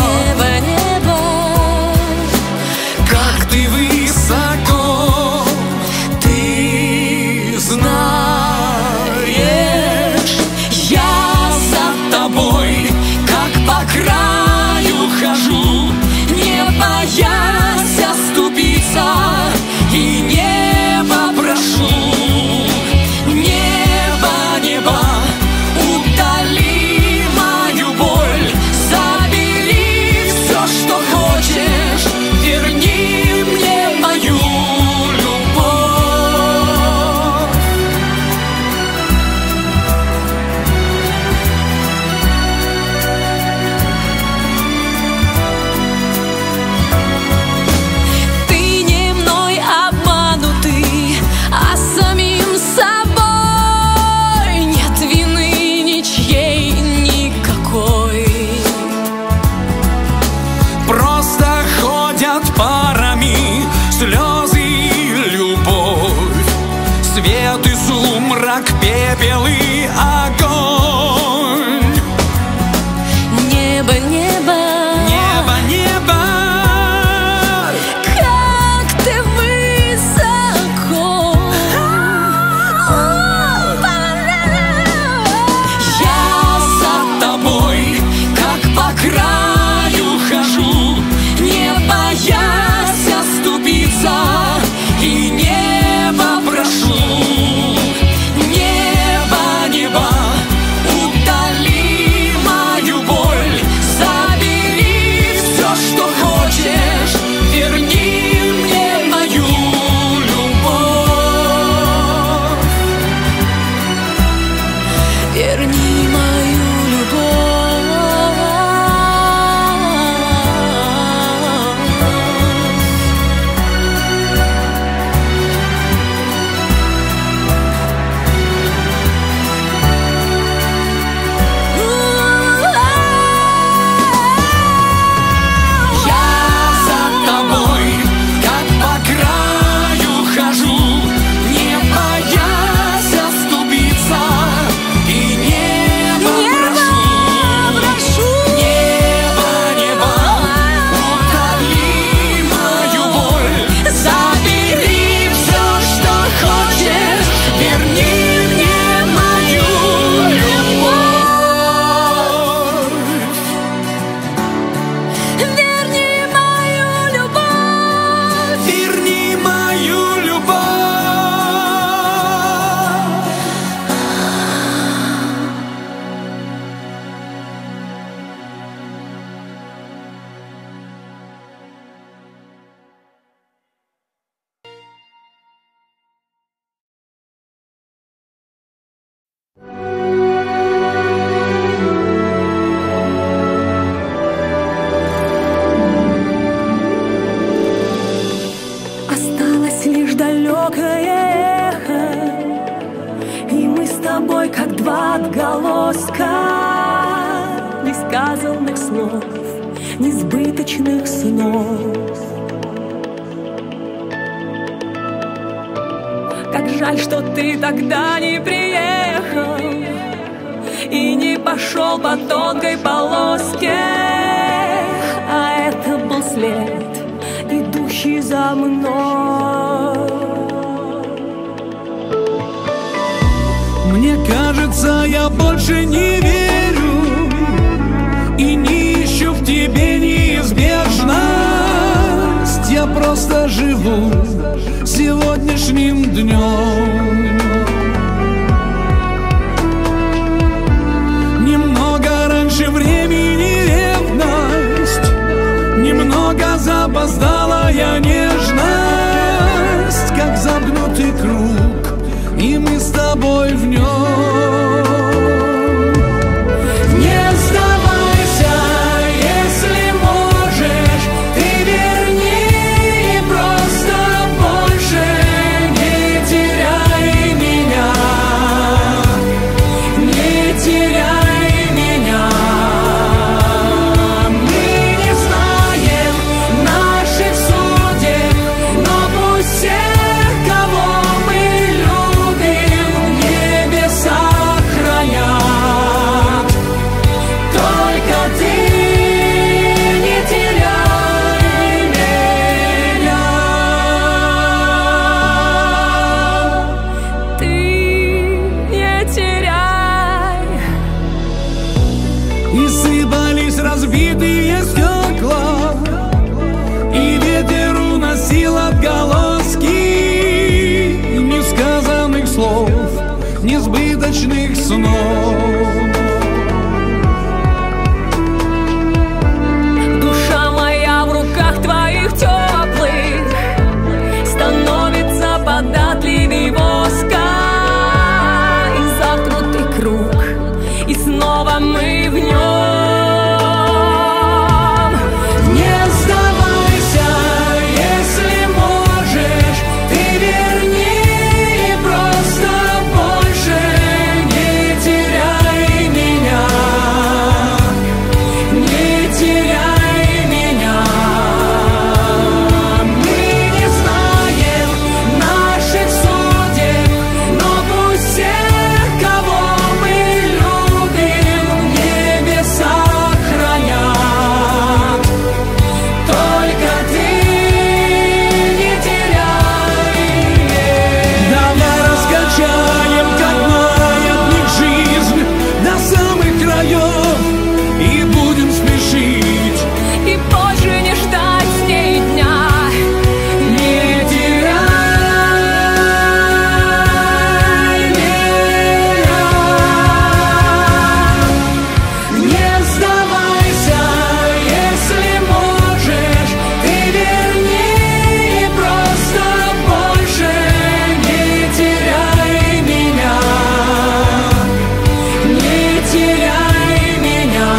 полоска несказанных слов, несбыточных снов. Как жаль, что ты тогда не приехал и не пошел по тонкой полоске, а это был след, идущий за мной. Мне кажется, я больше не верю и не ищу в тебе неизбежность. Я просто живу сегодняшним днем. Немного раньше времени ревность, немного запоздалая нежность, как замкнутый круг, и мы с тобой в нем. Не сдавайся, если можешь, ты верни, и просто больше не теряй меня, не теряй меня. Мы не знаем наших судеб, но пусть всех, кого мы любим, небеса хранят. Только ты не теряй меня. Ты не теряй. И сыпались разбитые стекла, и ветер уносил отголоски несказанных слов, несбыточных снов. Душа моя в руках твоих теплых становится податливей воска, и замкнутый круг, и снова мы в нем. Не сдавайся, если можешь, ты верни, и просто больше не теряй меня, не теряй меня. Мы не знаем наших судеб, но пусть всех, кого мы любим, небеса хранят. Только ты не теряй. Давай раскачаем, как маятник, жизнь до самых краев, и будем спешить. И позже не ждать с ней дня. Не теряй меня. Не сдавайся, если можешь, ты верни, и просто больше не теряй меня, не теряй меня.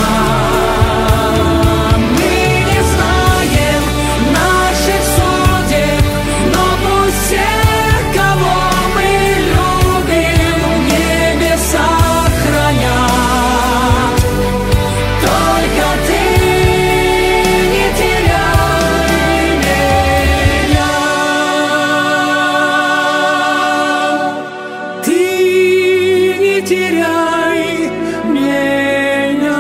Мы не знаем наших судеб, но пусть всех, кого мы любим, небеса хранят. Только ты не теряй меня. Ты не теряй меня.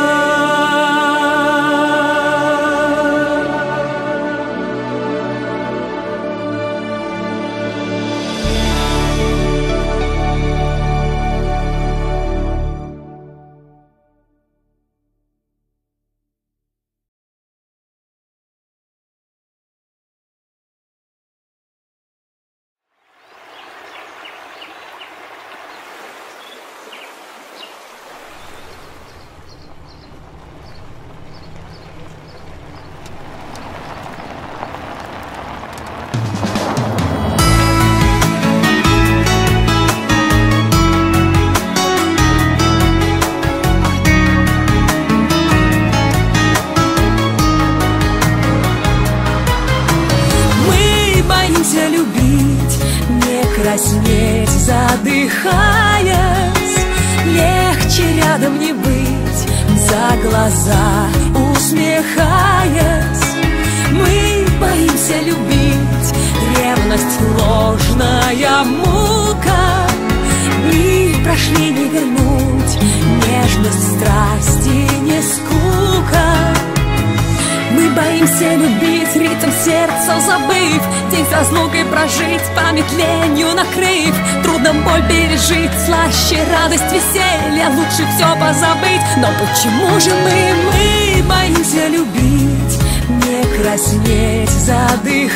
Мы боимся любить, не краснеть, задыхаясь. Легче Легче рядом не быть, за глаза усмехаясь. Мы боимся любить, ревность ложная мука. Дни прошли, не вернуть, нежность, страсти, не скука. Мы боимся любить, ритм сердца забыв, день с разлукой прожить, память ленью накрыв. Трудно боль пережить, слаще радость, веселье, лучше все позабыть. Но почему же мы, мы боимся любить, не краснеть, задыхаясь?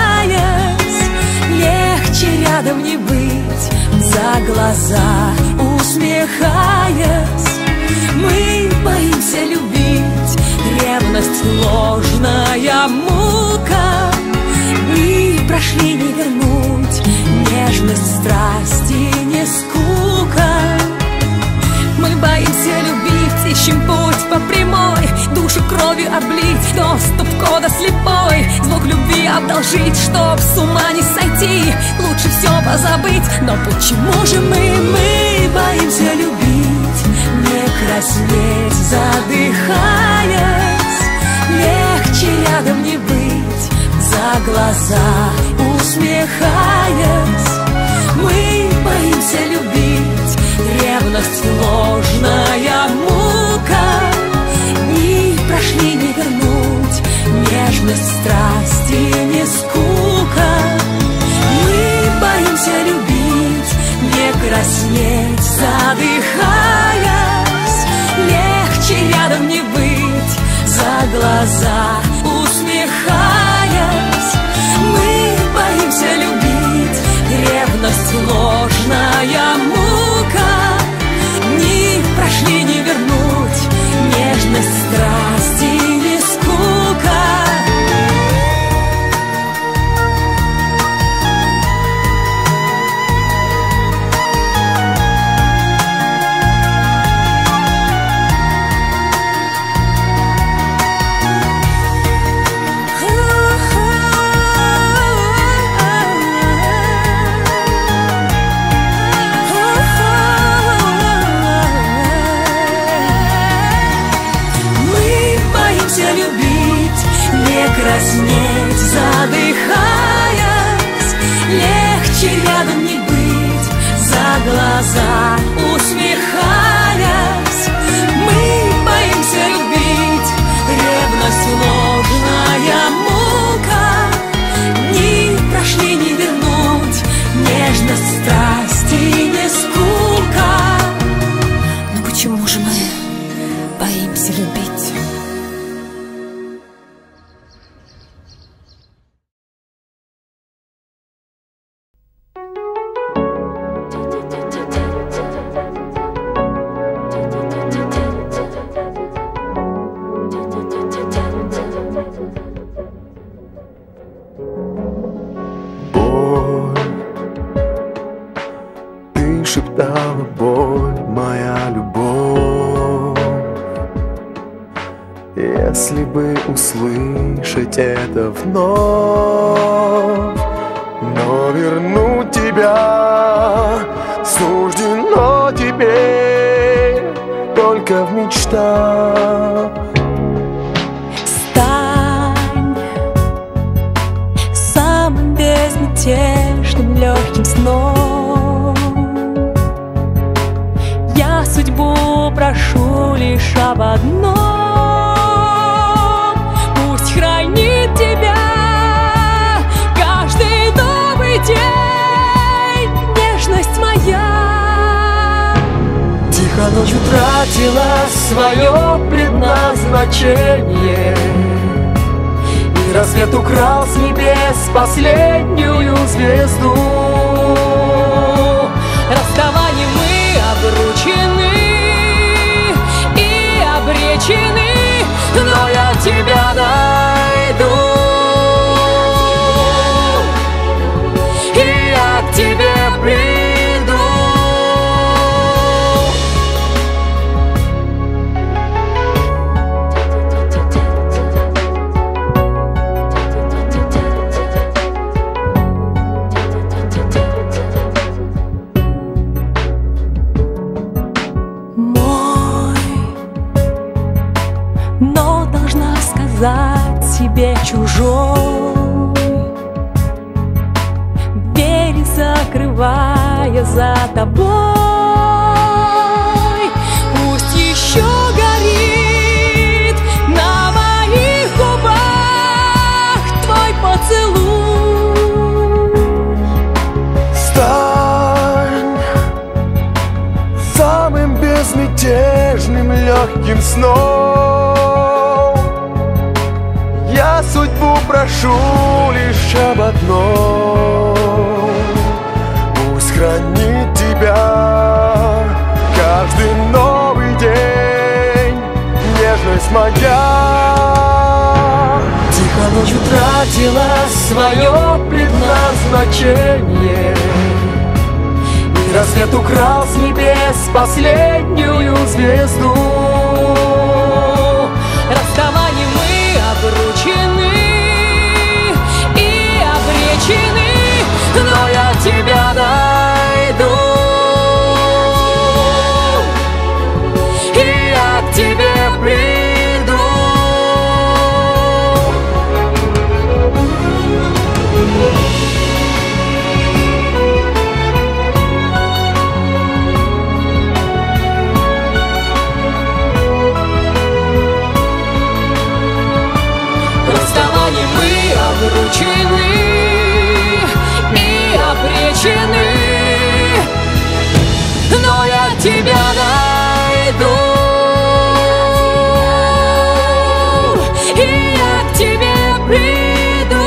Легче рядом не быть, за глаза усмехаясь. Мы боимся любить, ревность ложная мука. Дни прошли, не вернуть, нежность, страсти, не скука. Мы боимся любить, ищем путь по прямой, душу кровью облить, доступ кода слепой, звук любви одолжить, чтоб с ума не сойти, лучше все позабыть. Но почему же мы, мы боимся любить, не краснеть, задыхаясь? Легче рядом не быть, за глаза усмехаясь. Мы боимся любить, ревность ложная мука. Дни прошли, не вернуть, нежность, страсти, не скука. Мы боимся любить, не краснеть, задыхаясь. Легче рядом не быть, за глаза усмехаясь. Мы боимся любить, ревность ложная мука. Дни прошли, не вернуть, нежность, страсти, не скука. Краснеть, задыхаясь, легче рядом не быть, за глаза усмехаясь. Мы боимся любить, ревность ложная мука. Дни прошли, не вернуть, нежность, страсти, не скука. Но почему же мы боимся любить? Шептала боль, моя любовь. Если бы услышать это вновь, но вернуть тебя суждено теперь только в мечтах. Стань самым безмятежным, легким сном. Я судьбу прошу лишь об одном: пусть хранит тебя каждый новый день, нежность моя. Тихо ночь утратила свое предназначение, и рассвет украл с небес последнюю звезду. Расставанием мы обручены и обречены, но я тебя найду, и я к тебе приду. двери закрывая за тобой. Пусть еще горит на моих губах твой поцелуй. Стань самым безмятежным легким сном. Я судьбу прошу лишь об одном: пусть хранит тебя каждый новый день нежность моя. Тихо ночь утратила свое предназначение, и рассвет украл с небес последнюю звезду. Расставанием мы обручены и обречены, но я тебя найду, и я к тебе приду. Расставанием мы обручены и обречены, но я тебя найду, и я к тебе приду.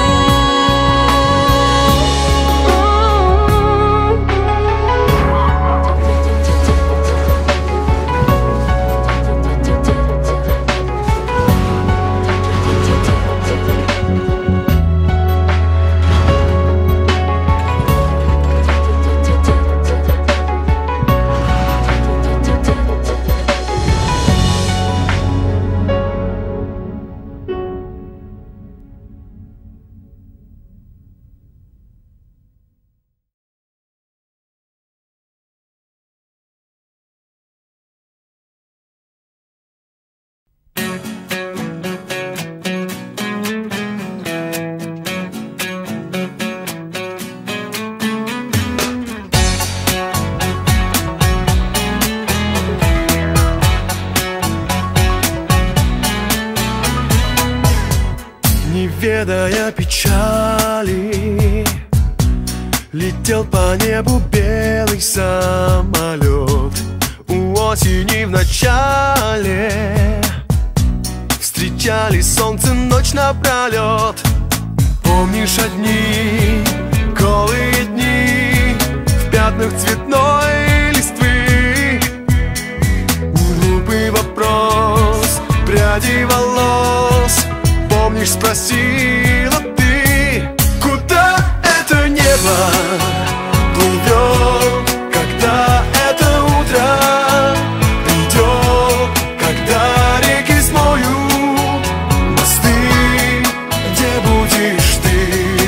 Не ведая печали, летел по небу белый самолет. У осени в начале встречали солнце ночь напролет. Помнишь одни голые дни в пятнах цветной листвы? Глупый вопрос пряди волос, помнишь, спросила ты, куда это небо плывет, когда это утро придет, когда реки смоют мосты, где будешь ты,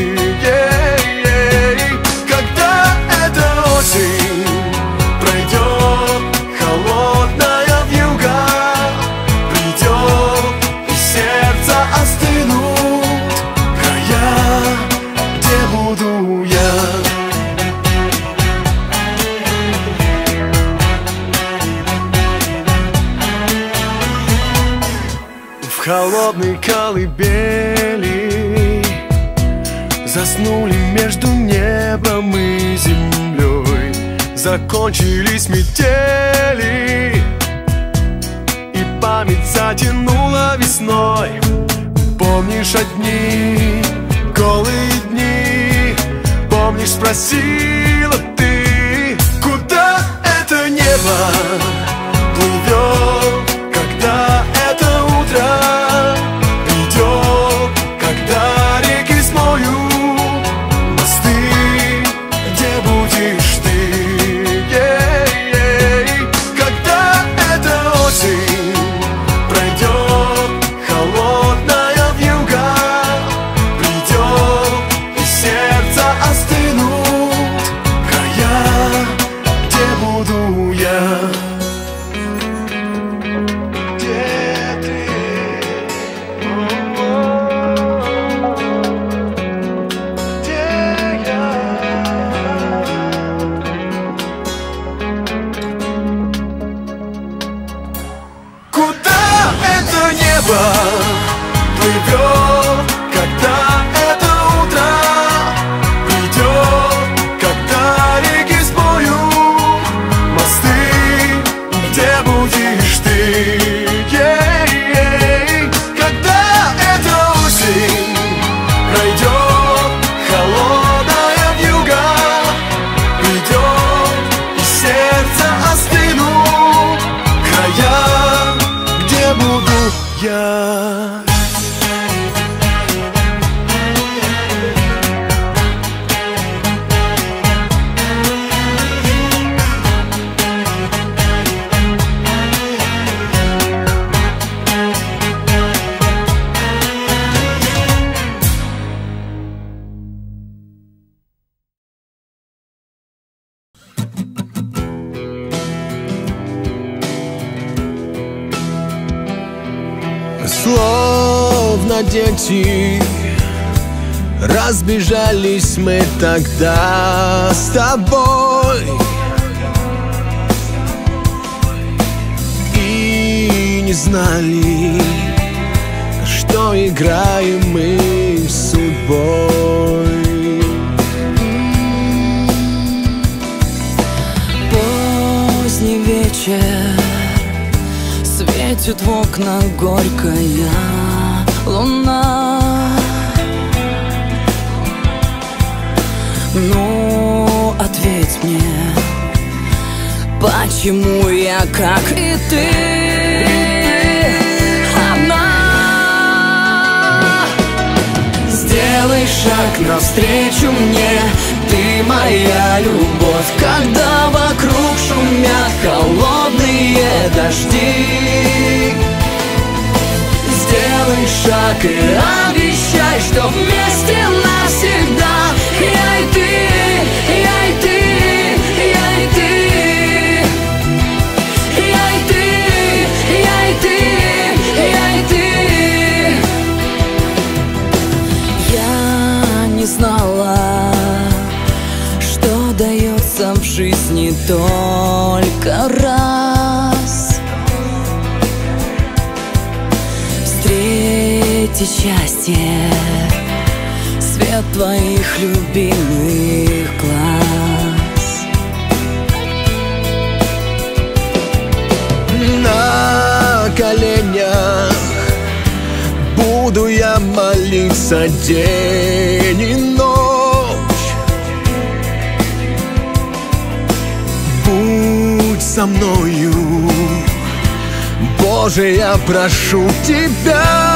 Ей-ей. Когда эта осень пройдет, холодная вьюга придет, и сердце остынут края, где буду я. В холодной колыбели заснули между небом и землей. Закончились метели, и память затянула весной. Помнишь одни голые дни, помнишь, спросила ты, куда это небо плывет, когда это утро придет, когда реки смоют мосты, где будешь ты, Ей-ей. Когда эта осень пройдет, холодная вьюга придет, и сердце остынут края, где буду я. Словно дети разбежались мы тогда с тобой, и не знали, что играем мы с судьбой. Поздний вечер, светит в окна горькая луна. Ну, ответь мне, почему я, как и ты, одна? Сделай шаг навстречу мне, ты моя любовь, когда вокруг шумят холодные дожди. Сделай шаг и обещай, что вместе навсегда. Я и ты, я и ты, я и ты, я и ты, я и ты, я и ты. Я не знала, что дается в жизни только раз. Встретить счастье, свет твоих любимых глаз. На коленях буду я молиться день и ночь. Будь со мною, Боже, я прошу тебя.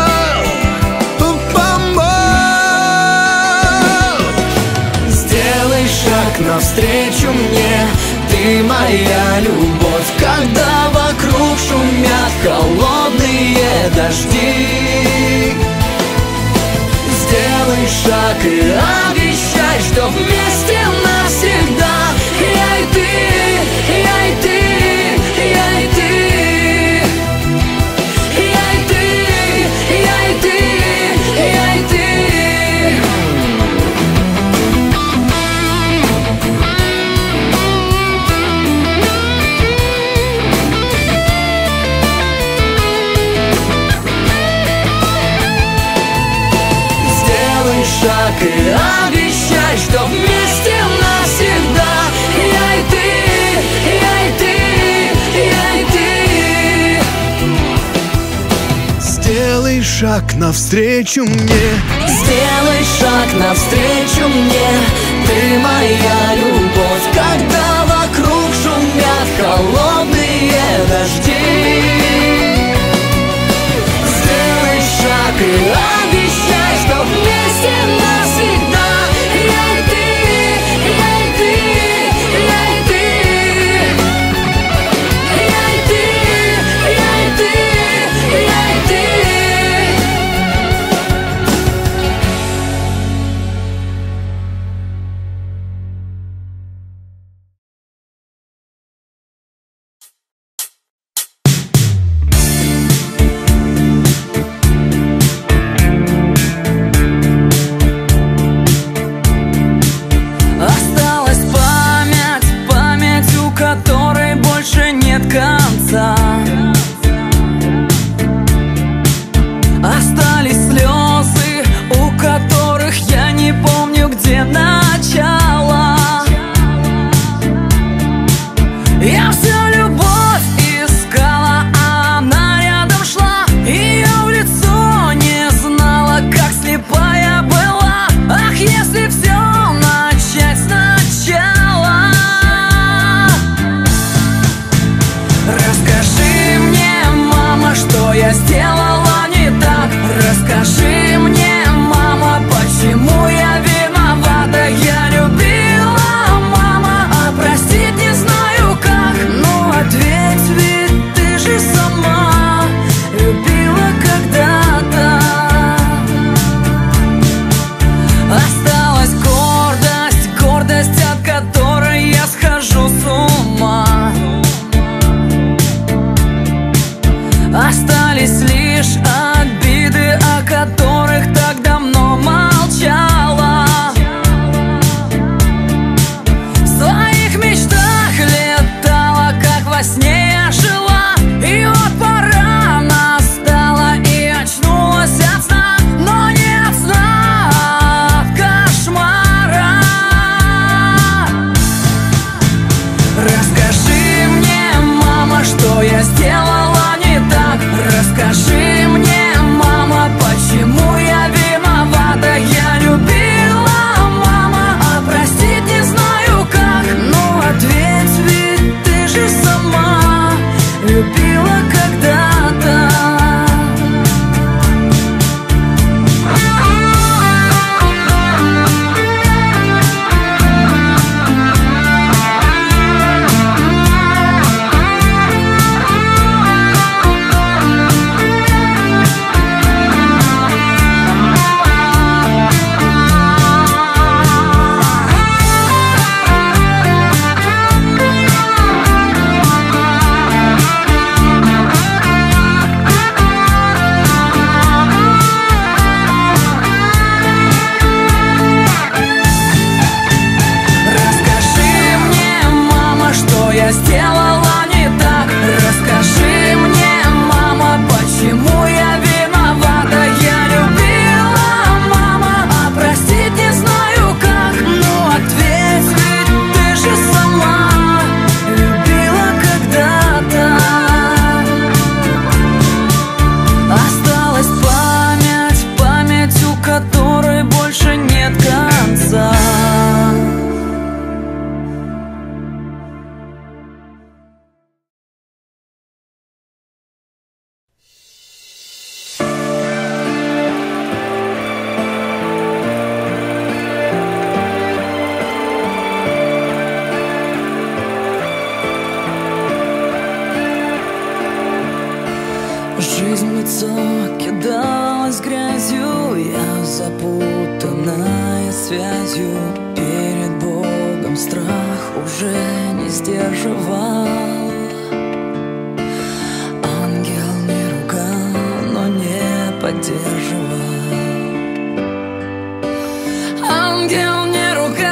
Сделай шаг навстречу мне, ты моя любовь, когда вокруг шумят холодные дожди. Сделай шаг и обещай, что вместе навсегда. Я и ты, я и ты, я и ты, я и ты, я и ты, я и ты. Шаг и обещай, что вместе навсегда. Я и ты, я и ты, я и ты. Сделай шаг навстречу мне, сделай шаг навстречу мне, ты моя любовь, когда вокруг шумят холодные дожди. Сделай шаг и обещай, что вместе навсегда. Я и ты, я и ты, я и ты, я и ты, я и ты, я и ты. Жизнь в лицо кидалась грязью, я запутанная связью. Перед Богом страх уже не сдерживал. Ангел не ругал, но не поддерживал. Ангел не ругал.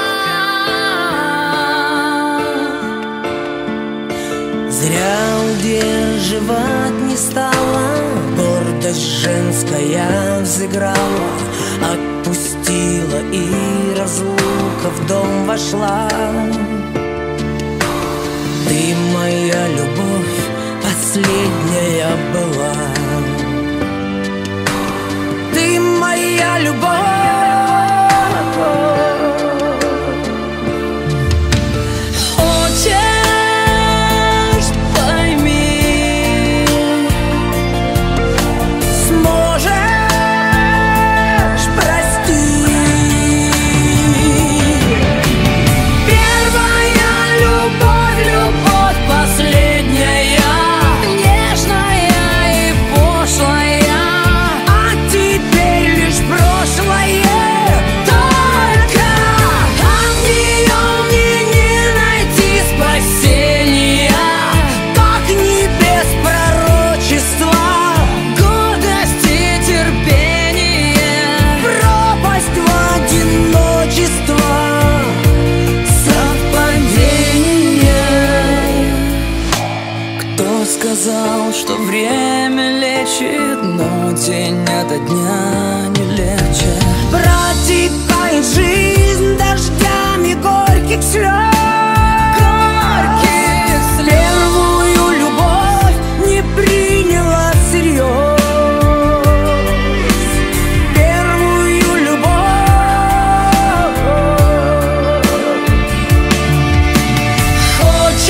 Зря удерживать не стала, гордость женская взыграла, отпустила и разлука в дом вошла. Ты моя любовь последняя была. Ты моя любовь. Сказал, что время лечит, но день ото дня не легче. Протекает жизнь дождями горьких слез. Горьких слез. Первую любовь не приняла всерьез. Первую любовь. Хочешь,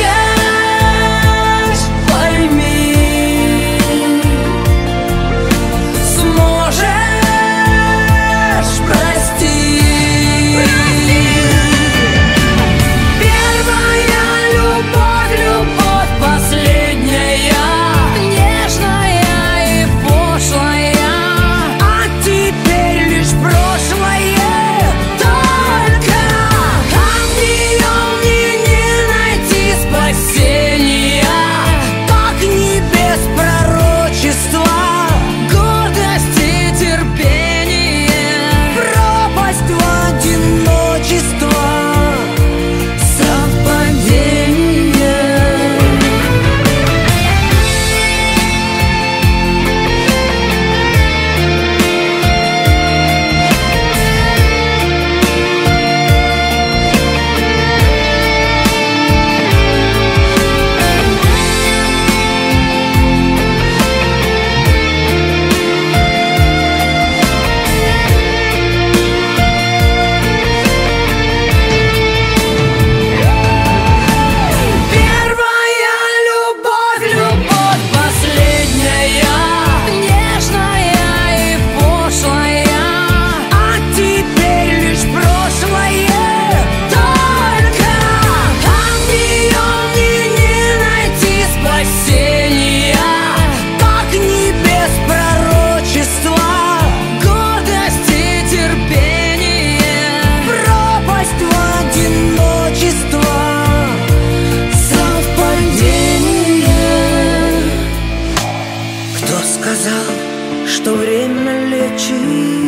что время лечит.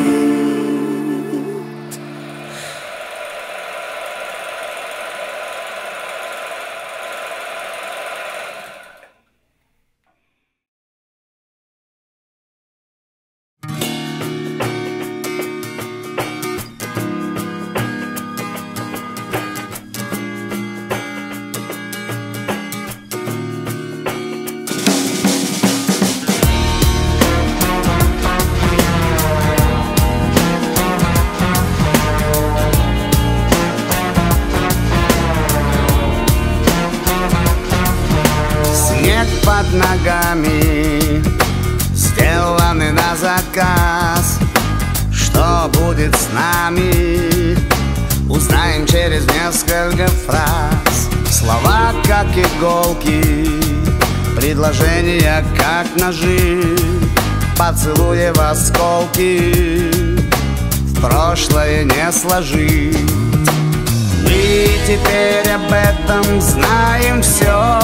Под ногами сделаны на заказ. Что будет с нами, узнаем через несколько фраз. Слова как иголки предложения как ножи, поцелуи в осколки, в прошлое не сложить. Мы теперь об этом знаем все.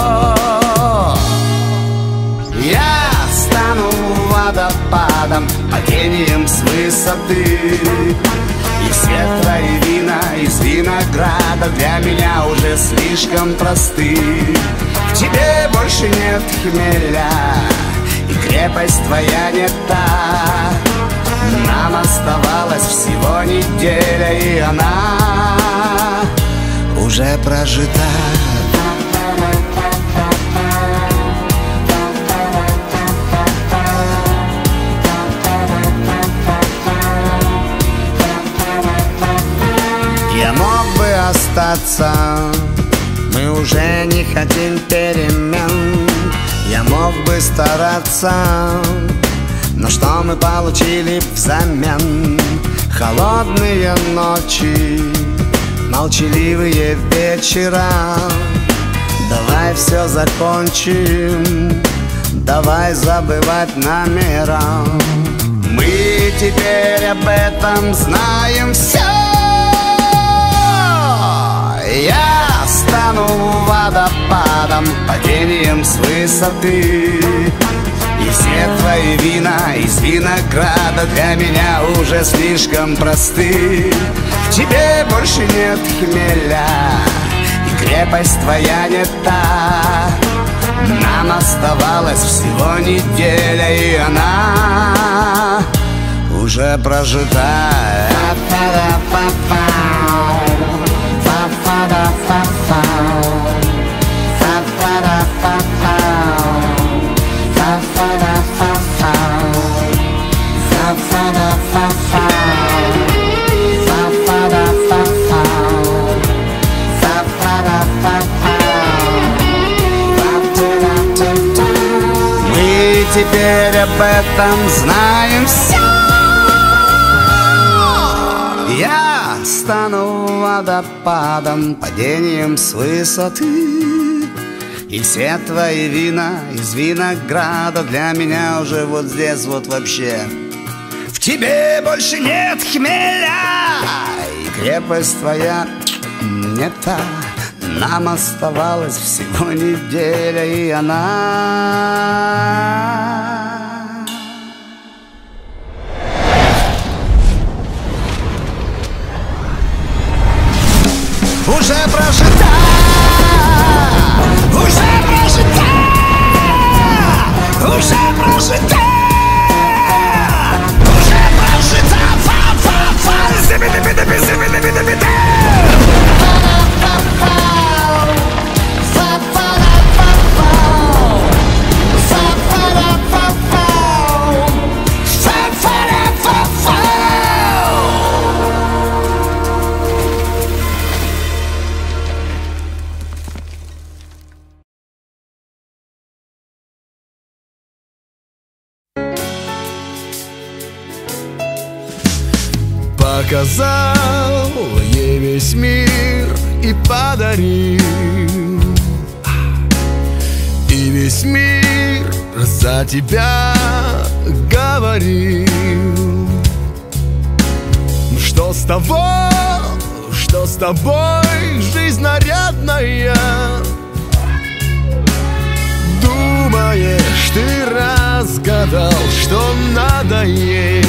Я стану водопадом, падением с высоты, и свет твои вина из винограда для меня уже слишком просты. В тебе больше нет хмеля, и крепость твоя не та. Нам оставалось всего неделя, и она уже прожита. Я мог бы остаться, мы уже не хотим перемен. Я мог бы стараться, но что мы получили взамен? Холодные ночи, молчаливые вечера. Давай все закончим, давай забывать намера. Мы теперь об этом знаем все. Я стану водопадом, падением с высоты, и все твои вина из винограда для меня уже слишком просты. В тебе больше нет хмеля, и крепость твоя не та. Нам оставалось всего неделя, и она уже прожита. Мы теперь об этом знаем все. Я стану водопадом, падением с высоты, и все твои вина из винограда для меня уже вот здесь вот вообще. В тебе больше нет хмеля, и крепость твоя не та. Нам оставалось всего неделя, и она уже прожита, уже прожита, уже прожита, уже прожита. Фа-фа-фа, зиби-диби-диби, зиби-диби-диби-ди. Показал ей весь мир и подарил, и весь мир за тебя говорил. Что с того, что с тобой жизнь нарядная? Думаешь, ты разгадал, что надо ей?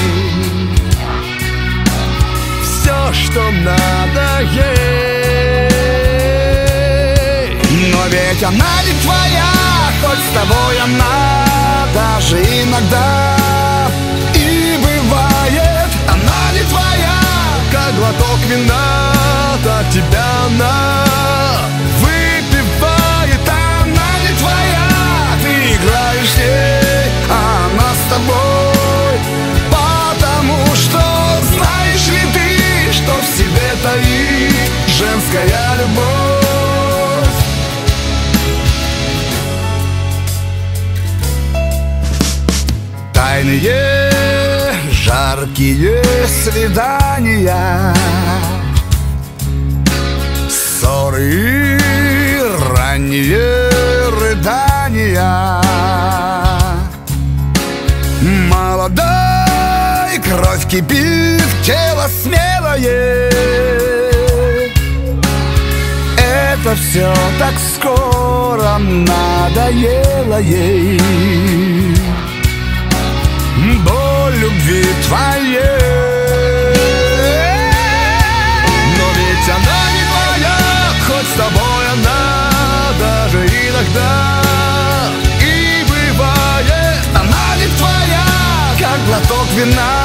Все, что надо ей. Но ведь она не твоя, хоть с тобой она даже иногда и бывает. Она не твоя, как глоток вина, так тебя она выпивает. Она не твоя, ты играешь с ней, а она с тобой, потому что знаешь ли ты, что в себе таит женская любовь. Тайные, жаркие свидания, ссоры, ранние рыдания. кипит тело смелое. Это все так скоро надоело ей. Боль любви твоей. Но ведь она не твоя, хоть с тобой она даже иногда и бывает. Она не твоя, как глоток вина.